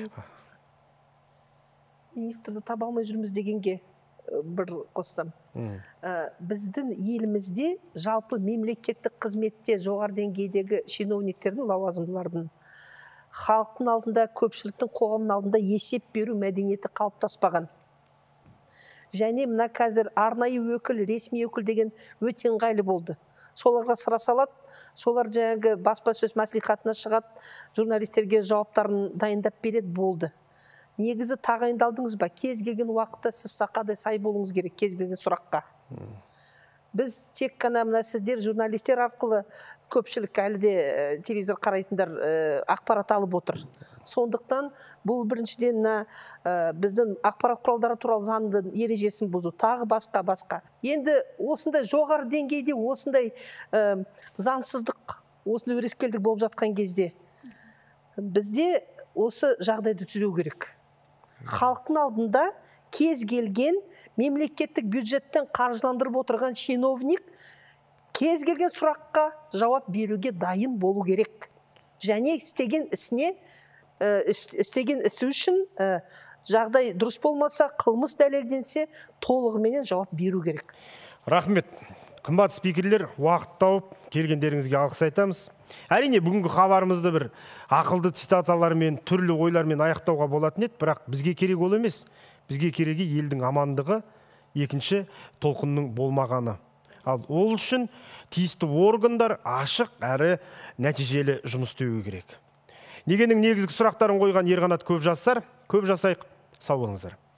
Министрді таба алмай жүрміз дегенге бір қоссам. Біздің елімізде жалпы мемлекеттік қызметте жоғары деңгейдегі чиновниктердің, лауазымдылардың халықтың алдында, көпшіліктің қоғамның алдында есеп беру мәдениеті қалыптаспаған. Және мына қазір арнайы өкіл, ресми өкіл деген өте ыңғайлы болды. Соларға сұра салады, солар жаңағы баспасөз мәслихатына шығады, журналистерге жауаптарын дайындап береді, болды. Негізі тағайындалдыңыз ба? Кез келген уақытта сіз сақадай сай болуыңыз керек, кез келген сұраққа. Біз тек қана мына сіздер журналистер арқылы көпшілік әлі де телевизор қарайтындар ақпарат алып отыр. Сондықтан бұл біріншіден біздің ақпарат құралдары туралы заңның ережесін бұзу, тағы басқа басқа. Енді осындай жоғары деңгейде осындай заңсыздық, осындай өрескелдік болып жатқан кезде бізде осы жағдайды түзеу керек. Халықтың алдында кез келген мемлекеттік бюджеттен қаржыландырып отырған чиновник кез келген сұраққа жауап беруге дайын болу керек. Және істеген ісіне, істеген ісі үшін жағдай дұрыс болмаса, қылмыс дәлелденсе, толығыменен жауап беру керек.
Рахмет. Қымбат спикерлер, уақыт тауып келгендеріңізге алғыс айтамыз. Әрине, бүгінгі хабарымызды бір ақылды цитаталармен, түрлі ойлармен аяқтауға болатын еді, бірақ бізге керек ол емес. Бізге керегі елдің амандығы, екінші толқынның болмағаны. Ал ол үшін тиісті органдар ашық әрі нәтижелі жұмыс істеуі керек. Негенің негізгі сұрақтарын қойған Ерқанат Көпжасар, көп жасайық, сау болыңыздар.